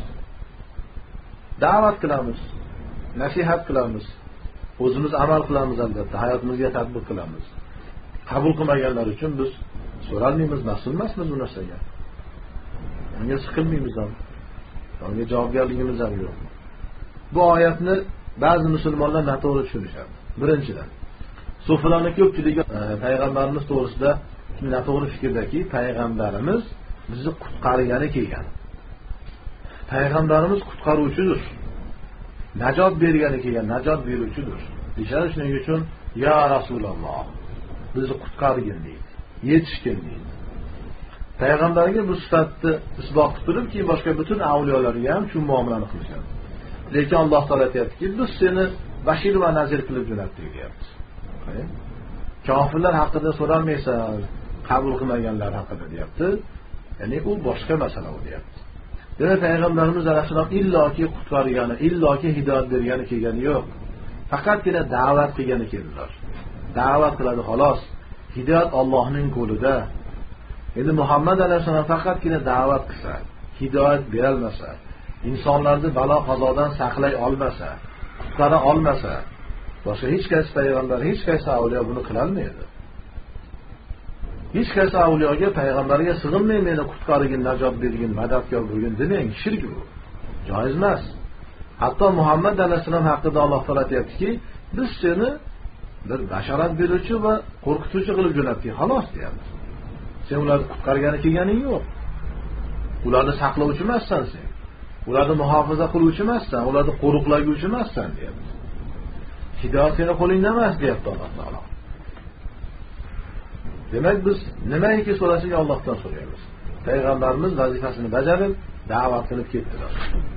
Da'vat qilamiz, nasihat qilamiz. O'zimiz amal qilamiz albatta, hayotimizga tatbiq qilamiz. Qabul qilmaganlar uchun biz so'ralmaymiz, mas'ul emasmiz bu narsaga. Unga siqilmaymiz ham. Unga javobgarligimiz ham yo'q. Bu oyatni ba'zi musulmonlar noto'g'ri tushunishadi. Birinchidan, Sufilarning ko'pchiligi payg'ambarimiz to'g'risida noto'g'ri fikrdaki, payg'ambarimiz bizni qutqargani kelgan. Payg'ambarimiz qutqaruvchidir. Najot bergani kelgan, najot beruvchidir. Deyishadi, shuning uchun ya Rasululloh bizni qutqargin deydi. Yetishgin deydi. Payg'ambarga bu sifatni isbot qilib turib, keyin boshqa butun avliyolarga ham shu muomalani qilishadi. Lekin Alloh taolo aytayaptiki, biz seni bashir va nazir qilib jo'natdik deyapti. Kofirlar haqida so'ralmaysan, qabul qilmaganlar haqida deyapti. Ya'ni u boshqa masala u deyapti. Demak, payg'ambarimiz alayhisalom illoki qutqargani, illoki hidoyat bergani kelgani yo'q. Faqatgina da'vat qilgani keldilar. Da'vat qiladi xolos. Hidoyat Allohning qo'lida. Endi Muhammad alayhisalom faqatgina da'vat qilsa, hidoyat bera olmasa, insonlarni balo qazodan saqlay olmasa, qutqara olmasa, boshqa hech qaysi payg'ambar, hech qaysi avliyo buni qila olmaydi. Hech qaysi avliyoga payg'ambarga sig'inmay meni qutqargin, najot bergin, madadkor bo'lgin demang, shirk bu. Joiz emas. Hatto Muhammad alayhisalom haqida Alloh taolo aytayaptiki, biz seni bir bashorat beruvchi va qo'rqituvchi qilib jo'natdik, xolos deyapti. Sen ularni qutqargani kelganing yo'q. Ularni saqlovchi emassan sen. Ularni muhofaza qiluvchi emassan, ularni qo'riqlovchi emassan deyapti. Hidoyat seni qo'lingda emas deyapti Alloh taolo. Demak, biz nimaiki so'rasak Allohdan so'raymiz. Payg'ambarimiz vazifasini bajarib, da'vat qilib ketdilar.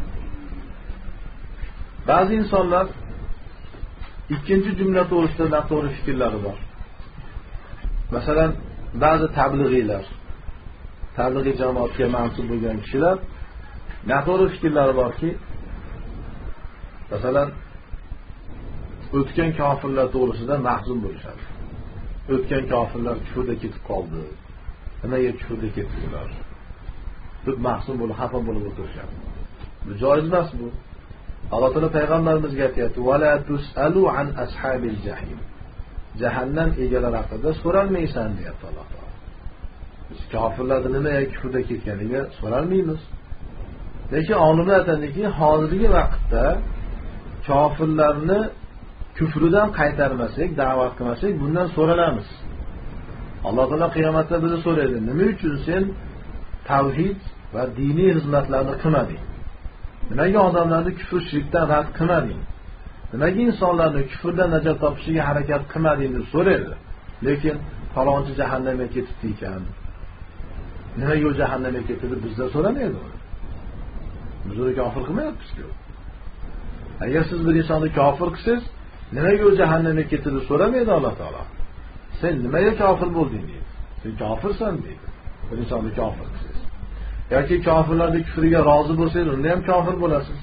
Ba'zi insonlar ikkinchi jumla to'g'risida noto'g'ri fikrlari bor. Masalan, ba'zi tablig'iylar, tablig'iy jamoatga mansub bo'lgan kishilar noto'g'ri fikrlari borki, masalan, o'tgan kofirlar to'g'risida mahzun bo'lishadi. O'tgan kofirlar kufrda ketib qoldi. Nimaga kufrda ketdilar? Deb mahzun bo'lib, xafa bo'lib o'tirishadi. Bu joiz emas bu. Alloh taolo payg'ambarimizga aytayapti: "Va la tusalu an ashabil jahim." Jahannam egalari haqida so'ralmaysan deyapti Alloh taolo. Biz kofirlarning nimaga kufrda ketganiga so'ralmaymiz. Lekin olimlar aytadiki, hozirgi vaqtda kofirlarni kufridan qaytarmasak, da'vat qilmasak, bundan so'ralamiz. Alloh taolo qiyomatda bizni so'raydi: "Nima uchun sen tavhid va diniy xizmatlarni qilmading? Nimaga odamlarni kufr shirkdan rad qilmading? Nimaga insonlarni kufrdan najot topishiga harakat qilmading?" deb so'raydi. Lekin falonchi jahannamga ketibdi ekan. Nimaga u jahannamga ketdi deb bizdan so'ramaydi. Biz uni kofir qilmayapmiz-ku. Agar siz bir insonni kofir qilsangiz, nimaga u jahannamga ketdi deb so'ramaydi Alloh taolo. Sen nimaga kofir bo'lding deydi. Sen kofirsan deydi. Bir insonni kofir qilsangiz. Yoki kofirlarning kufriga rozi bo'lsangiz, unda ham kofir bo'lasiz.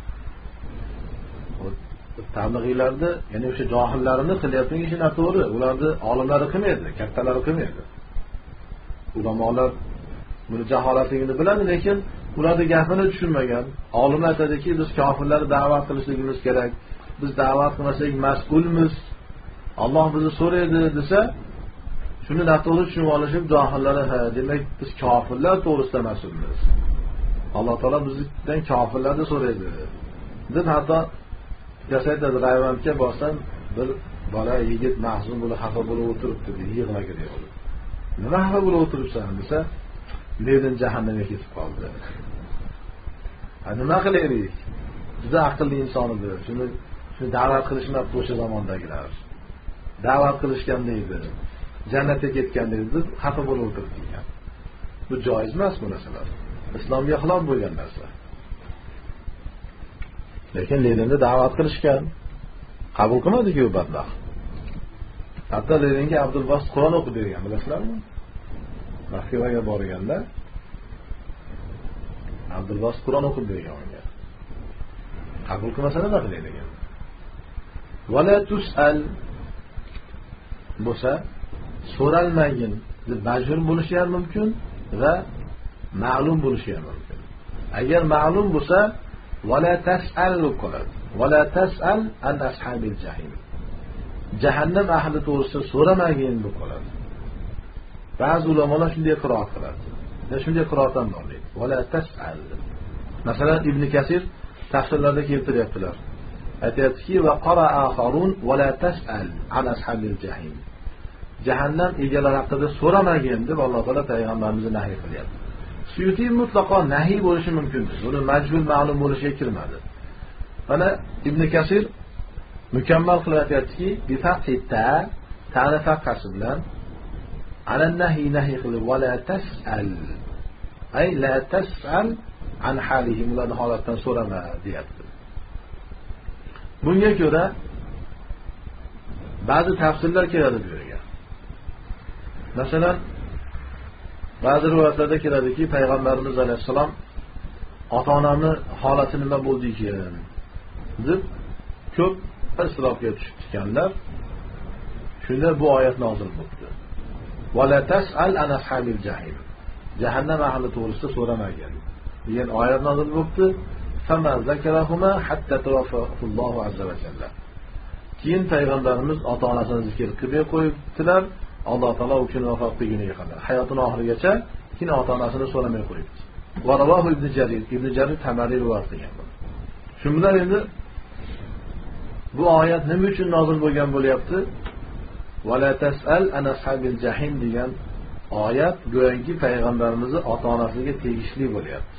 Tablig'iylarda, ya'ni o'sha johillarni qilayotgan ishi noto'g'ri. Ularni olimlari qilmaydi, kattalari qilmaydi. Ulamolar buni jaholatligini biladi, lekin ularning gapini tushunmagan. Olimlar aytadiki, biz kofirlarni da'vat qilishligimiz kerak. Biz da'vat qilmasak mas'ulmiz. Alloh bizni so'raydi desa, shuni noto'g'ri tushunib olishib, johillari ha, demak biz kofirlar to'g'risida mas'ulmiz. Alloh taolo bizdan kofirlarni so'raydi. Deb hatto jasaytadi, rayvonga borsam, bir bola yigit mahzun bo'lib, xafa bo'lib o'tiribdi, yig'laga deydi. Nima xafa bo'lib o'tiribsan desa, lekin jahannamga ketib qoldi. Nima qilaylik? Juda aqlli inson edi. Shuni da'vat qilishmabdi o'sha zamondagilar. Da'vat qilishgan deydi. Jannatga ketgan deydi, deb xafa bo'lib o'tiribdi ekan. Bu joiz emas bu narsalar. Islomga xilof bo'lgan narsa. Lekin Leninni da'vat qilishgan. Qabul qilmadi-ku badbaxt. Hatto Leninga Abdulbasit Qur'on o'qib bergan, bilasizlarmi? Moskvaga borganda Abdulbasit Qur'on o'qib bergan unga. Qabul qilmasa nima qilaydi degan. Wala tusal bo'lsa so'ralmagin deb majbur bo'lishi ham mumkin va ma'lum bo'lishi ham mumkin. Agar ma'lum bo'lsa wala tas'al qiladi. Wala tas'al an ashabil jahim. Jahannam ahli to'g'risida so'ramagin deb qoladi. Ba'zi ulamolar shunday qiroat qiladi. Va shunday qiroat ham bor deydi. Wala tas'al. Masalan, Ibn Kasir tafsirlarda keltiryaptilar. aytayaptiki va qara akharun va la tas'al an ashabil jahim. Jahannam egalari haqida so'ramagin deb Alloh taolo payg'ambarimizni nahiy qilyapti. Suyuti mutlaqo nahiy bo'lishi mumkin. Buni majbur ma'lum bo'lishiga kirmadi. Mana Ibn Kasir mukammal qilib aytayaptiki, bi faqita ta'rifa qasr bilan ala nahiy qilib va la tas'al. Ay la tas'al an halihim, ularning holatidan so'rama deyapti. Bunga ko'ra ba'zi tafsirlar keladi bu yerga. Masalan, ba'zi rivoyatlarda keladiki, payg'ambarimiz alayhisalom ota-onamni holati nima bo'ldi ekan deb ko'p isrofga tushganlar. Shunda bu oyat nozil bo'ldi. Va la tas'al an ashabil jahim. Jahannam ahli to'g'risida so'ramagan degan oyat nozil bo'ldi. Fama zakarahuma hatta tawaffahu azza va jalla. Keyin payg'ambarimiz ota-onasini zikr qilib qo'yibdilar. Alloh taolo u kuni vafot qilguniga qadar hayotining oxirigacha keyin ota-onasini so'ramay qo'yibdi. Va rawahu ibn Jarir Tabari rivoyat qilgan. Shu bilan endi bu oyat nima uchun nozil bo'lgan bo'lyapti? Va la tas'al an ashabil jahim degan oyat go'yoki payg'ambarimizning ota-onasiga tegishli bo'lyapti.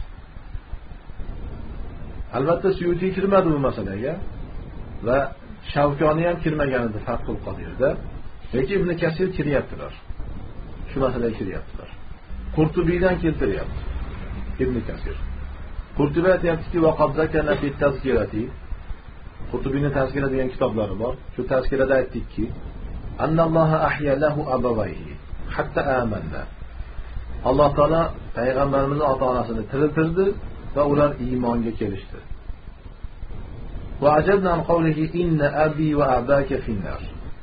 Albatta Suyuti kirmadi bu masalaga va Shavkoni ham kirmagan edi Fathul Qodirda. Lekin Ibn Kasir kiryaptilar. Shu masalaga kiryaptilar. Qurtubiydan keltiryapti Ibn Kasir. Qurtubiy aytayaptiki, va qad zakana fi tazkirati. Qurtubiyning tazkira degan kitoblari bor. Shu tazkirada aytdikki, annalloha ahya lahu abawayhi hatta amanna. Alloh taolo payg'ambarimizning ota-onasini tiriltirdi va ular iymonga kelishdi. Va ajabna an qawlihi inna abi va abaka finnar.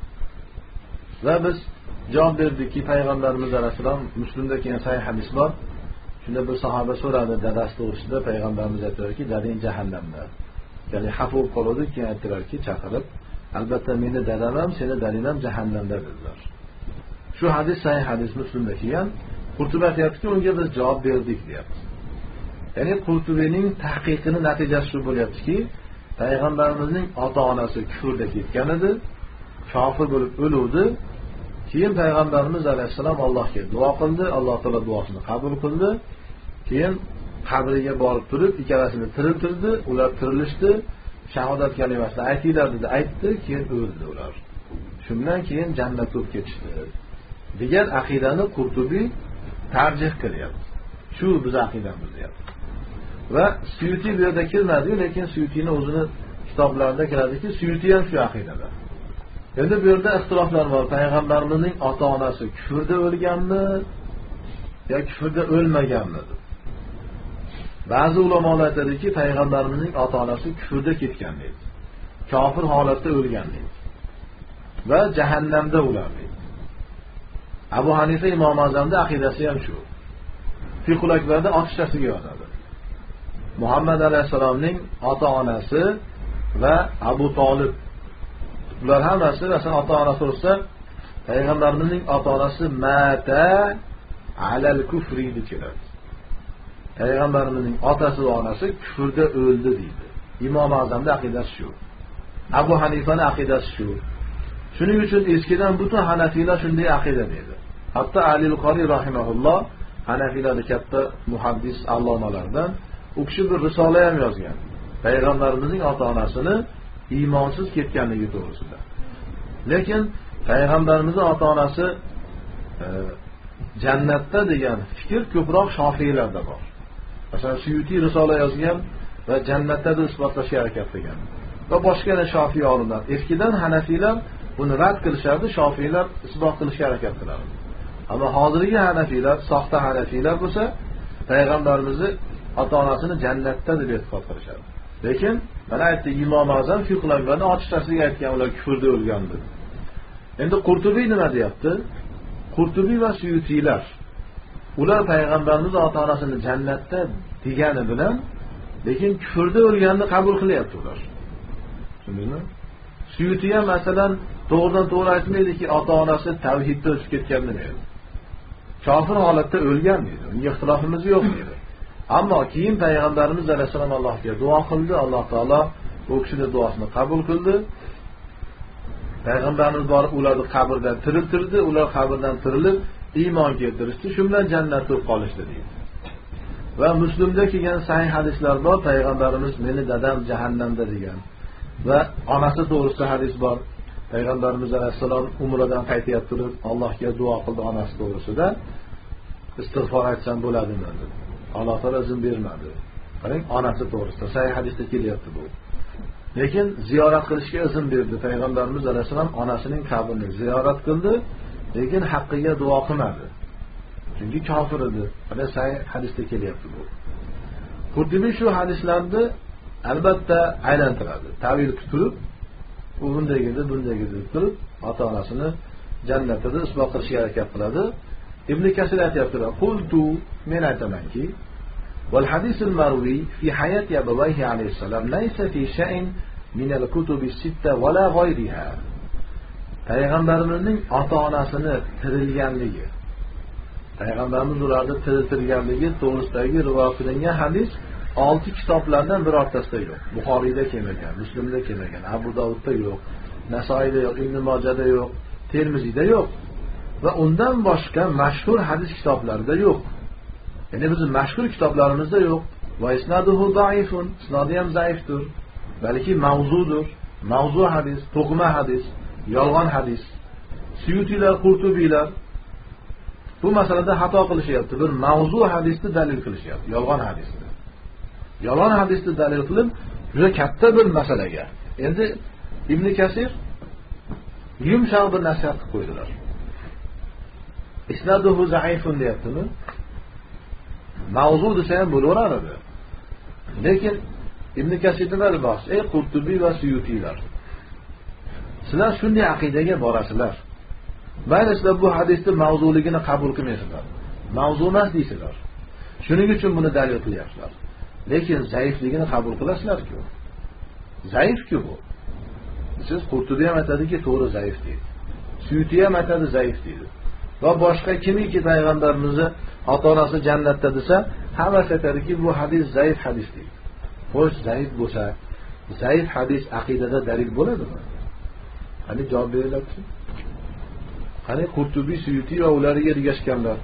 Va biz javob berdikki, payg'ambarimiz alayhisalom Muslimda kelgan sahih hadis bor. Shunda bir sahoba so'radi dadasi to'g'risida, payg'ambarimiz aytdilarki, dadang jahannamda. Ya'ni xafa bo'lib qoldi, keyin aytdilarki, chaqirib, albatta meni dadam ham, seni dadang ham jahannamda dedilar. Shu hadis sahih hadis Muslimda kelgan. Qurtubiy aytayaptiki, unga biz javob berdik deyapti. Ya'ni Qurtubiyning tahqiqining natijasi shu bo'lyaptiki, payg'ambarimizning ota-onasi kufrda ketgan edi, kofir bo'lib o'ldi. Keyin payg'ambarimiz alayhisalom Allohga duo qildi, Alloh taolo duosini qabul qildi. Keyin qabriga borib turib, ikkalasini tiriltirdi, ular tirilishdi, shahodat kalimasini aytinglar dedi, aytdi, keyin o'ldi ular. Shundan keyin jannatga o'tib ketishdi degan aqidani Qurtubiy tarjih qilyapti. Shu biz aqidamiz deyapti. Va Suyuti bu yerda kirmadi, lekin Suyutining o'zini kitoblarida kiradiki, Suyuti ham shu aqidada. Endi bu yerda ixtiloflar bor. Payg'ambarimizning ota-onasi kufrda o'lganmi yo kufrda o'lmaganmi? Ba'zi ulamolar aytadiki, payg'ambarimizning ota-onasi kufrda ketgan deydi. Kofir holatda o'lgan deydi. Va jahannamda ulardi. Abu Hanifa Imom Azamning aqidasi ham shu. Fiqhul Akbarda otishasiga yozadi. Muhammad alayhisalomning ota-onasi va Abu Tolib, ular hammasi masalan ota-ona to'g'risida payg'ambarimizning ota-onasi mata alal kufri deb keladi. Payg'ambarimizning otasi va onasi kufrda o'ldi deydi. Imom Azamning aqidasi shu. Abu Hanifaning aqidasi shu. Shuning uchun eskidan butun Hanafiylar shunday aqida dedi. Hatto Ali al-Qori rahimahulloh Hanafiylarning katta muhaddis allomalardan u kishi bir risola ham yozgan. Payg'ambarimizning ota-onasini iymonsiz ketganligi to'g'risida. Lekin payg'ambarimizning ota-onasi jannatda degan fikr ko'proq Shofiylarda bor. Masalan, Suyuti risola yozgan va jannatda deb isbotlashga harakat qilgan. Va boshqa Shofiy olimlar, eskidan Hanafiylar buni rad qilishardi, Shofiylar isbot qilishga harakat qilardi. Ammo hozirgi Hanafiylar, soxta Hanafiylar bo'lsa, payg'ambarimizni ota-onasini jannatda deb e'tiqod qilishadi. Lekin mana aytdi Imom Azam fiqhlarni ochishasiga aytgan, ular kufrda o'lgan deb. Endi Qurtubiy nima deyapti? Qurtubiy va Suyutiylar ular payg'ambarimiz ota-onasini jannatda degani bilan, lekin kufrda o'lganini qabul qilyapti ular. Tushundingmi? Suyuti ham masalan to'g'ridan to'g'ri aytmaydiki, ota-onasi tavhidda o'sib ketgan deydi. Kofir holatda o'lgan deydi. Unga ixtilofimiz yo'q deydi. Ammo keyin payg'ambarimiz alayhisalom Allohga duo qildi, Alloh taolo u kishining duosini qabul qildi. Payg'ambarimiz borib ularni qabrdan tiriltirdi, ular qabrdan tirilib iymon keltirishdi, shu bilan jannatda bo'lib qolishdi deydi. Va Muslimda kelgan sahih hadislar bor, payg'ambarimiz meni dadam jahannamda degan. Va onasi to'g'risida hadis bor. Payg'ambarimiz alayhisalom umradan qaytib turib Allohga duo qildi onasi to'g'risida. Istig'for aytsam bo'ladimi dedi. Alloh taolo izn bermadi. Qarang, onasi to'g'risida sahih hadisda kelyapti bu. Lekin ziyorat qilishga izn berdi. Payg'ambarimiz alayhisalom onasining qabrini ziyorat qildi, lekin haqqiga duo qilmadi. Chunki kofir edi. Mana sahih hadisda kelyapti bu. Qurtubiy shu hadislarni albatta aylantiradi. Ta'vil qilib, u bunday edi turib, ota-onasini jannatda isbot qilishga harakat qiladi. Ibn Kasir aytibdilar: "Qultu men aytamanki, wal hadisul marwi fi hayati abawayhi alayhi salam laysa fi shay'in min al-kutub as-sitta wala ghayriha." Payg'ambarimizning ota-onasini tirilganligi, payg'ambarimiz ularni tiriltirganligi to'g'risidagi rivoyat qilingan hadis 6 kitoblardan birortasida yo'q. Buxoriyda kelmagan, Muslimda kelmagan, Abu Dovudda yo'q, Nasoiyda yo'q, Ibn Mojada yo'q, Termizida yo'q va undan boshqa mashhur hadis kitoblarida yo'q. Ya'ni bizning mashhur kitoblarimizda yo'q. Va isnaduhu da'ifun, isnodi ham zaifdir. Balki mavzudur, mavzu hadis, to'qima hadis, yolg'on hadis. Suyutilar, Qurtubiylar bu masalada xato qilishyapti. Bir mavzu hadisni dalil qilishyapti, yolg'on hadisni. Yolg'on hadisni dalil qilib, juda katta bir masalaga. Endi Ibn Kasir yumshoq bir nasihat qilib qo'ydilar. Isnaduhu zaifun deyaptimi? Mavzu desa ham bo'laveradi. Lekin Ibn Kasir nima demoqchi? Ey Qurtubiy va Suyutiylar, sizlar shunday aqidaga borasizlar. Mayli sizlar bu hadisning mavzuligini qabul qilmaysizlar. Mavzu emas deysizlar. Shuning uchun buni dalil qilyapsizlar. Lekin zaifligini qabul qilasizlar-ku. Zaif-ku bu. Siz Qurtubiy ham aytadiki, to'g'ri zaif deydi. Suyuti ham aytadi zaif deydi. Va boshqa kimiki payg'ambarimizni ota-onasi jannatda desa, hammasi aytadiki, bu hadis zaif hadis deydi. Xo'sh, zaif bo'lsa, zaif hadis aqidada dalil bo'ladimi? Qani javob beringlar-chi. Qani Qurtubiy, Suyuti va ularga ergashganlar.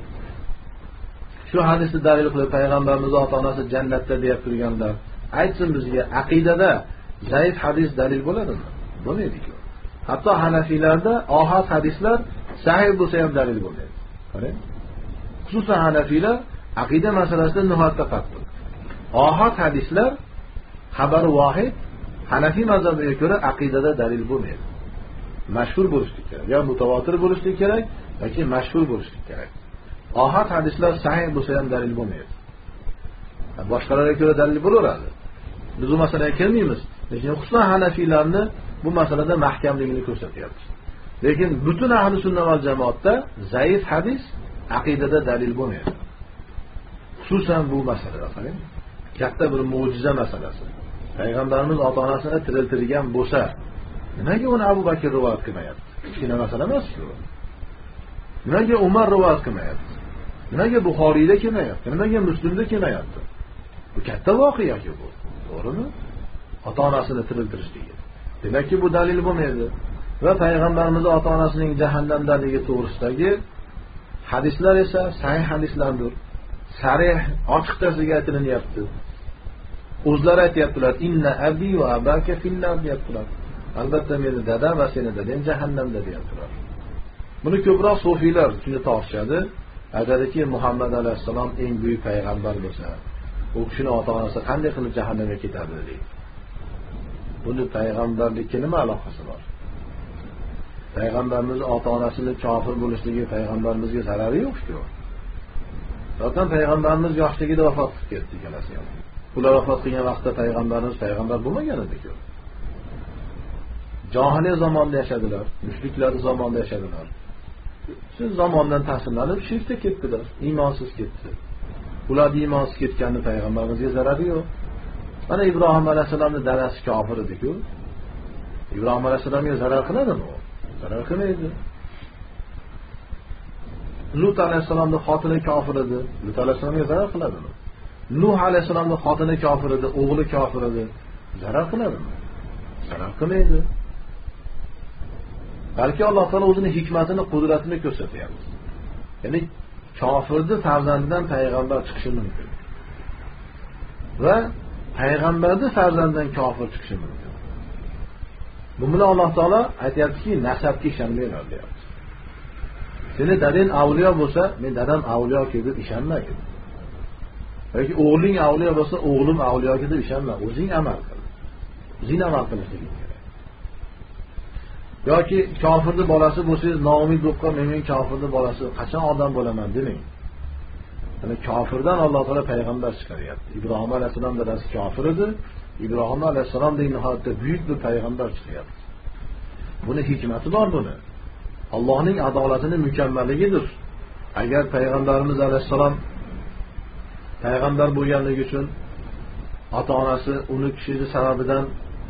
Shu hadisni dalil qilib payg'ambarimiz ota-onasi jannatda deb turganlar, aytsin bizga aqidada zaif hadis dalil bo'ladimi? Bo'lmaydi-ku. Hatto Hanafiylarda ohad hadislar sahih bo'lsa ham dalil bo'lmaydi. Qarang. Xususan Hanafiylar aqida masalasida nihoyatda qattiq. Ohad hadislar xabari vohid Hanafiy mazhabiga ko'ra aqidada dalil bo'lmaydi. Mashhur bo'lishlik kerak, yo mutawatir bo'lishlik kerak, yoki mashhur bo'lishlik kerak. Ohad hadislar sahih bo'lsa ham dalil bo'lmaydi. Boshqalarga ko'ra dalil bo'laveradi. Biz bu masalaga kelmaymiz. Lekin xususan Hanafiylarni bu masalada mahkamligini ko'rsatyapmiz. Lekin butun ahli sunna va jamoatda zaif hadis aqidada dalil bo'lmaydi. Xususan bu masalada qarang, katta bir mo'jiza masalasi. Payg'ambarimiz ota-onasini tiriltirgan bo'lsa, nimaga uni Abu Bakr rivoyat qilmayapti? Kichkina masala emas-ku. Nimaga Umar rivoyat qilmayapti? Nimaga Buxoriyda kelmayapti? Nimaga Muslimda kelmayapti? Bu katta voqea-ku bu. To'g'rimi? Ota-onasini tiriltirishligi. Demakki bu dalil bo'lmaydi. Va payg'ambarimiz ota-onasining jahannamdaligi to'g'risidagi hadislar esa sahih hadislardir. Sarih ochiqchasiga aytilyapti. O'zlari aytayaptilar, inna abi va abaka finnar deyaptilar. Albatta meni dadam va seni dadang jahannamda deyaptilar. Buni ko'proq sufiylar shuni tortishadi. Aytadiki, Muhammad alayhissalom eng buyuk payg'ambar bo'lsa, u kishining ota-onasi qanday qilib jahannamga ketadi deydi. Buni payg'ambarlikka nima aloqasi bor? Payg'ambarimiz ota-onasining kofir bo'lishligi payg'ambarimizga zarari yo'q-ku. Zaten payg'ambarimiz yoshligida vafot qilib ketdi ikkalasi ham. Ular vafot qilgan vaqtda payg'ambarimiz payg'ambar bo'lmagan edi-ku. Jahiliy zamonda yashadilar, mushriklar zamonida yashadilar. Shu zamondan ta'sirlanib shirkka ketdilar, iymonsiz ketdi. Ular iymonsiz ketganda payg'ambarimizga zarari yo'q. Mana Ibrohim alayhisolamning dadasi kofir edi-ku. Ibrohim alayhisolamga zarar qiladimi u? Zarar qilmaydi. Lut alayhisolamning xotini kofir edi. Lut alayhisolamga zarar qiladimi? Nuh alayhisolamning xotini kofir edi, o'g'li kofir edi. Zarar qiladimi? zarar qilmaydi. Balki Alloh taolo o'zining hikmatini, qudratini ko'rsatyapti. Ya'ni kofirni farzandidan payg'ambar chiqishi mumkin. Va payg'ambarning farzandidan kofir chiqishi mumkin. Bu bilan Alloh taolo aytayaptiki, nasabga ishonmanglar deyapti. Seni dadang avliyo bo'lsa, men dadam avliyo deb ishonmagin. Yoki o'g'ling avliyo bo'lsa, o'g'lim avliyo deb ishonma. O'zing amal qil. O'zing amal qilishing kerak. Yoki kofirning bolasi bo'lsangiz, noumid bo'lib qolmang, men kofirning bolasi qachon odam bo'laman demang. Ya'ni kofirdan Alloh taolo payg'ambar chiqaryapti. Ibrohim alayhisalom dadasi kofir edi. Ibrohim alayhisalomdek nihoyatda buyuk bir payg'ambar chiqyapti. Buni hikmati bor buni. Allohning adolatining mukammalligidir. Agar payg'ambarimiz alayhisalom payg'ambar bo'lganligi uchun ota-onasi uni kishi sababidan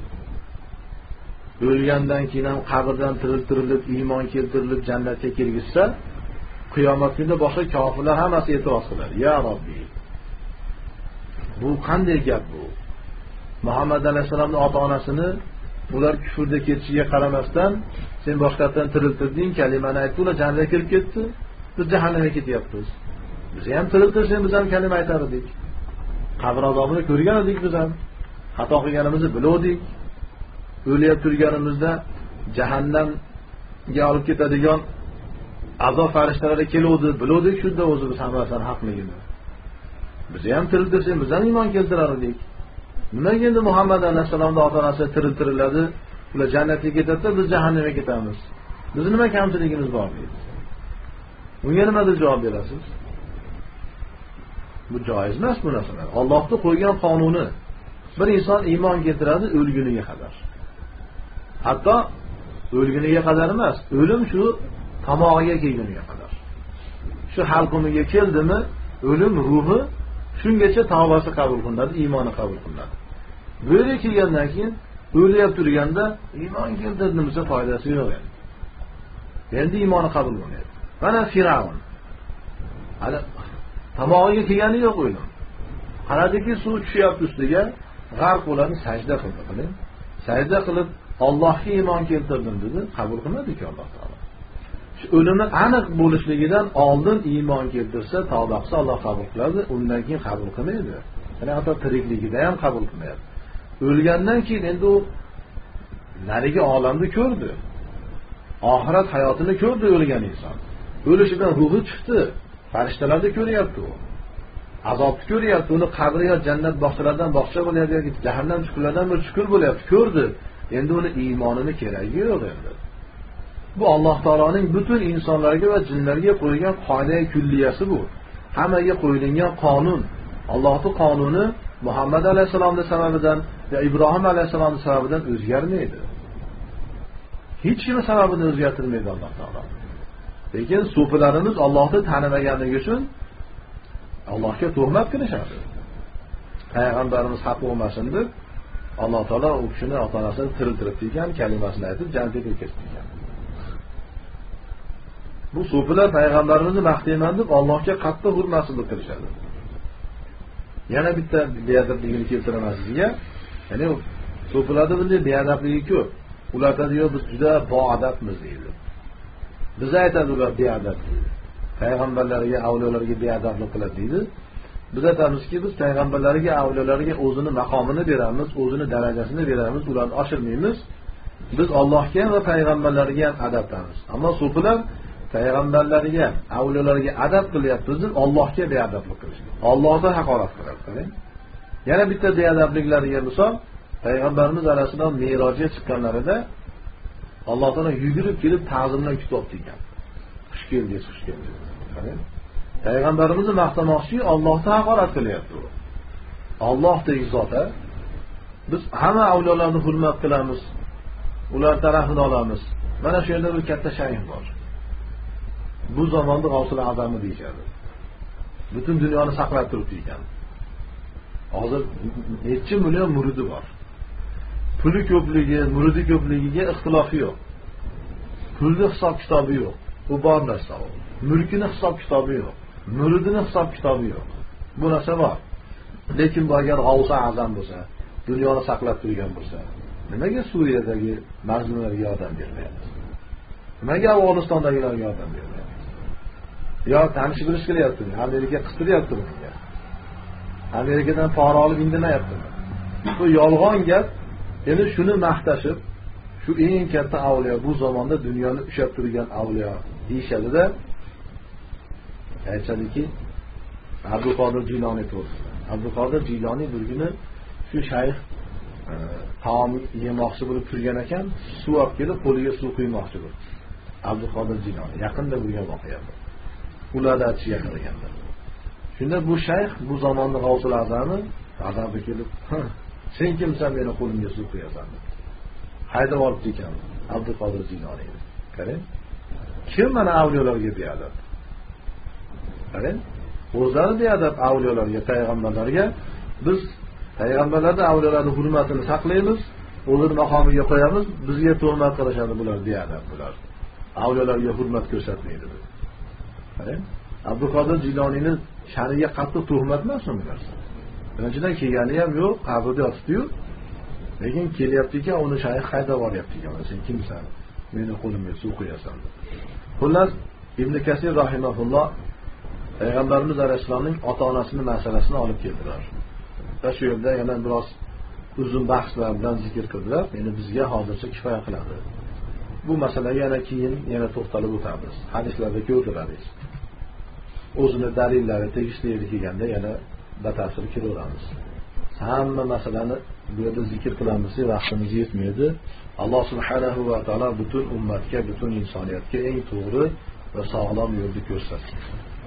o'lgandan keyin ham qabrdan tiriltirilib, iymon keltirilib jannatga kirgizsa, qiyomat kunida boshqa kofirlar hammasi e'tiroz qiladi. Ya Robbi. Bu qanday gap bu? Muhammad alayhisolamning ota-onasini ular kufrda ketishiga qaramasdan sen boshqatdan tiriltirding, kalimani aytdi, ular jannatga kirib ketdi. Biz jahannamga ketyapmiz. Biz ham tiriltirsak, biz ham kalima aytar edik. Qabr azobini ko'rgan edik biz ham. Xato qilganimizni bildik. O'lib turganimizda jahannamga olib ketadigan azob farishtalari keluvdi, bildik shunda o'zi biz hammasidan haqligini. Biz ham tiriltirsak, biz ham iymon keltirar edik. Nimaga endi Muhammad alayhisolamning ota-onasi tiriltiriladi, ular jannatga ketadi, biz jahannamga ketamiz? Bizning nima kamchiligimiz bor deydi. Bunga nima deb javob berasiz? Bu joiz emas bu narsalar. Allohning qo'ygan qonuni. Bir inson iymon keltiradi o'lguniga qadar. Hatto o'lguniga qadar emas, o'lim shu tomog'iga kelguniga qadar. Shu halqumiga keldimi, o'lim ruhi shungacha tavbasi qabul qilinadi, iymoni qabul qilinadi. Bu yerga kelgandan keyin o'lib turganda iymon keltirdim desa foydasi yo'q endi. Endi iymoni qabul bo'lmaydi. Mana Firavun. Hali tomog'iga kelgani yo'q o'lim. Qaradiki suv tushyapti ustiga, g'arq bo'ladi, sajda qildi, qiling. Sajda qilib Allohga iymon keltirdim dedi, qabul qilmadi-ku Alloh taolo. Shu o'limi aniq bo'lishligidan oldin iymon keltirsa, tavba qilsa Alloh qabul qiladi, undan keyin qabul qilmaydi. Ya'ni hatto tirikligida ham qabul qilmaydi. O'lgandan keyin endi u narigi olamni ko'rdi. Oxirat hayotini ko'rdi o'lgan inson. O'lishidan ruhi chiqdi. Farishtalarni ko'ryapti u. Azobni ko'ryapti, uni qabri yo jannat bog'chalaridan bog'cha bo'lyapti yoki jahannam chuqurlaridan bir chuqur bo'lyapti, ko'rdi. Endi uni iymonini keragi yo'q endi. Bu Alloh taoloning butun insonlarga va jinlarga qo'ygan qoida kulliyasi bu. Hammaga qo'yilgan qonun. Allohning qonuni Muhammad alayhisolamning sababidan va Ibrohim alayhisolamning sababidan o'zgarmaydi. Hech kim sababini o'zgartirmaydi Alloh taolo. Lekin sufilarimiz Allohni tanimaganligi uchun Allohga tuhmat qilishadi. Payg'ambarimiz haq bo'lmasin deb Alloh taolo u kishini ota-onasini tiriltirib degan kalimasini aytib jannatga kirgizgan. Bu sufilar payg'ambarimizni maqtayman deb Allohga qattiq hurmatsizlik qilishadi. Yana bitta beadabligini keltiraman sizga. Ya'ni sufilarda bunday beadabligi ko'p. Ular aytadi, biz juda boadabmiz deydi. Biz aytadi ular beadab deydi. Payg'ambarlarga, avliyolarga beadablik qiladi deydi. Biz aytamizki, biz payg'ambarlarga, avliyolarga o'zini maqomini beramiz, o'zini darajasini beramiz, ularni oshirmaymiz. Biz Allohga va payg'ambarlarga ham adabdamiz. Ammo sufilar payg'ambarlarga, avliyolarga adab qilyapmiz deb Allohga beadablik qilishdi. Allohga haqorat qiladi. Yana bitta beadabliklariga misol, payg'ambarimiz alayhisalom Me'rojga chiqqanlarida Alloh taolo yugurib kelib ta'zimdan kitob degan. Xush keldingiz, xush keldingiz. Qarang. Payg'ambarimizni maqtamoqchi, Allohga haqorat qilyapti u. Allohdek zotda biz hamma avliyolarni hurmat qilamiz, ular tarafini olamiz. Mana shu yerda bir katta shayx bor. Bu zamonda G'avsul Azami deyishadi. Butun dunyoni saqlab turibdi ekan. Hozir necha million muridi bor. Puli ko'pligi, muridi ko'pligiga ixtilofi yo'q. Pulni hisob kitobi yo'q. Bu bor narsa u. Mulkini hisob kitobi yo'q. Muridini hisob kitobi yo'q. Bu narsa bor. Lekin bu agar G'avsul Azam bo'lsa, dunyoni saqlab turgan bo'lsa, Nimaga Suriyadagi mazlumlarga yordam bermayapti? Nimaga Afg'onistondagilarga yordam bermayapti? Yo tanish bilish qilyaptimi? Amerika qistiryaptimi bunga? Amerikadan pora olib indamayaptimi? Bu yolg'on gap. Endi shuni maqtashib, shu eng katta avliyo, bu zamonda dunyoni ushlab turgan avliyo deyishadi-da, aytadiki, Abduqodir Jiloniy to'g'risida. Abduqodir Jiloniy bir kuni shu shayx taom yemoqchi bo'lib turgan ekan, suv olib kelib qo'liga suv quymoqchi bo'ldi. Abduqodir Jiloniy yaqinda bo'lgan voqea bu. Ularda aytishiga qaraganda. Shunda bu shayx bu zamonning G'avsul Azami azobga kelib, "Sen kimsan meni qo'limga suv quyasan?" Haydab olib ekan Abduqodir Jiloniy. Qarang. Kim mana avliyolarga beadab? Qarang. O'zlari beadab avliyolarga, payg'ambarlarga biz payg'ambarlarning avliyolarning hurmatini saqlaymiz, o'zini maqomiga qo'yamiz, bizga tuhmat qilishadi bular beadab bular. Avliyolarga hurmat ko'rsatmaydi. Qarang. Abduqodir Jiloniyning sha'niga qattiq tuhmat emasmi bular? Birinchidan kelgani ham yo'q, qabrda yotibdi-yu. Lekin kelyapti-ki, uni shayx haydab olyapti ekan. Sen kimsan? Meni qo'limga suv quyasan. Xullas, Ibn Kasir rahimahulloh Payg'ambarimiz alayhisolamning ota-onasining masalasini olib keldilar. Va shu yerda yana biroz uzun bahslar bilan zikr qildilar. Endi bizga hozircha kifoya qiladi. Bu masalaga yana keyin to'xtalib o'tamiz. Hadislarda ko'riladi. O'zini dalillari tegishli kelganda yana batafsil kiraveramiz. Hamma masalani bu yerda zikr qilamiz, vaqtimiz yetmaydi. Alloh subhanahu va taolo butun ummatga, butun insoniyatga eng to'g'ri va sog'lom yo'lni ko'rsatsin.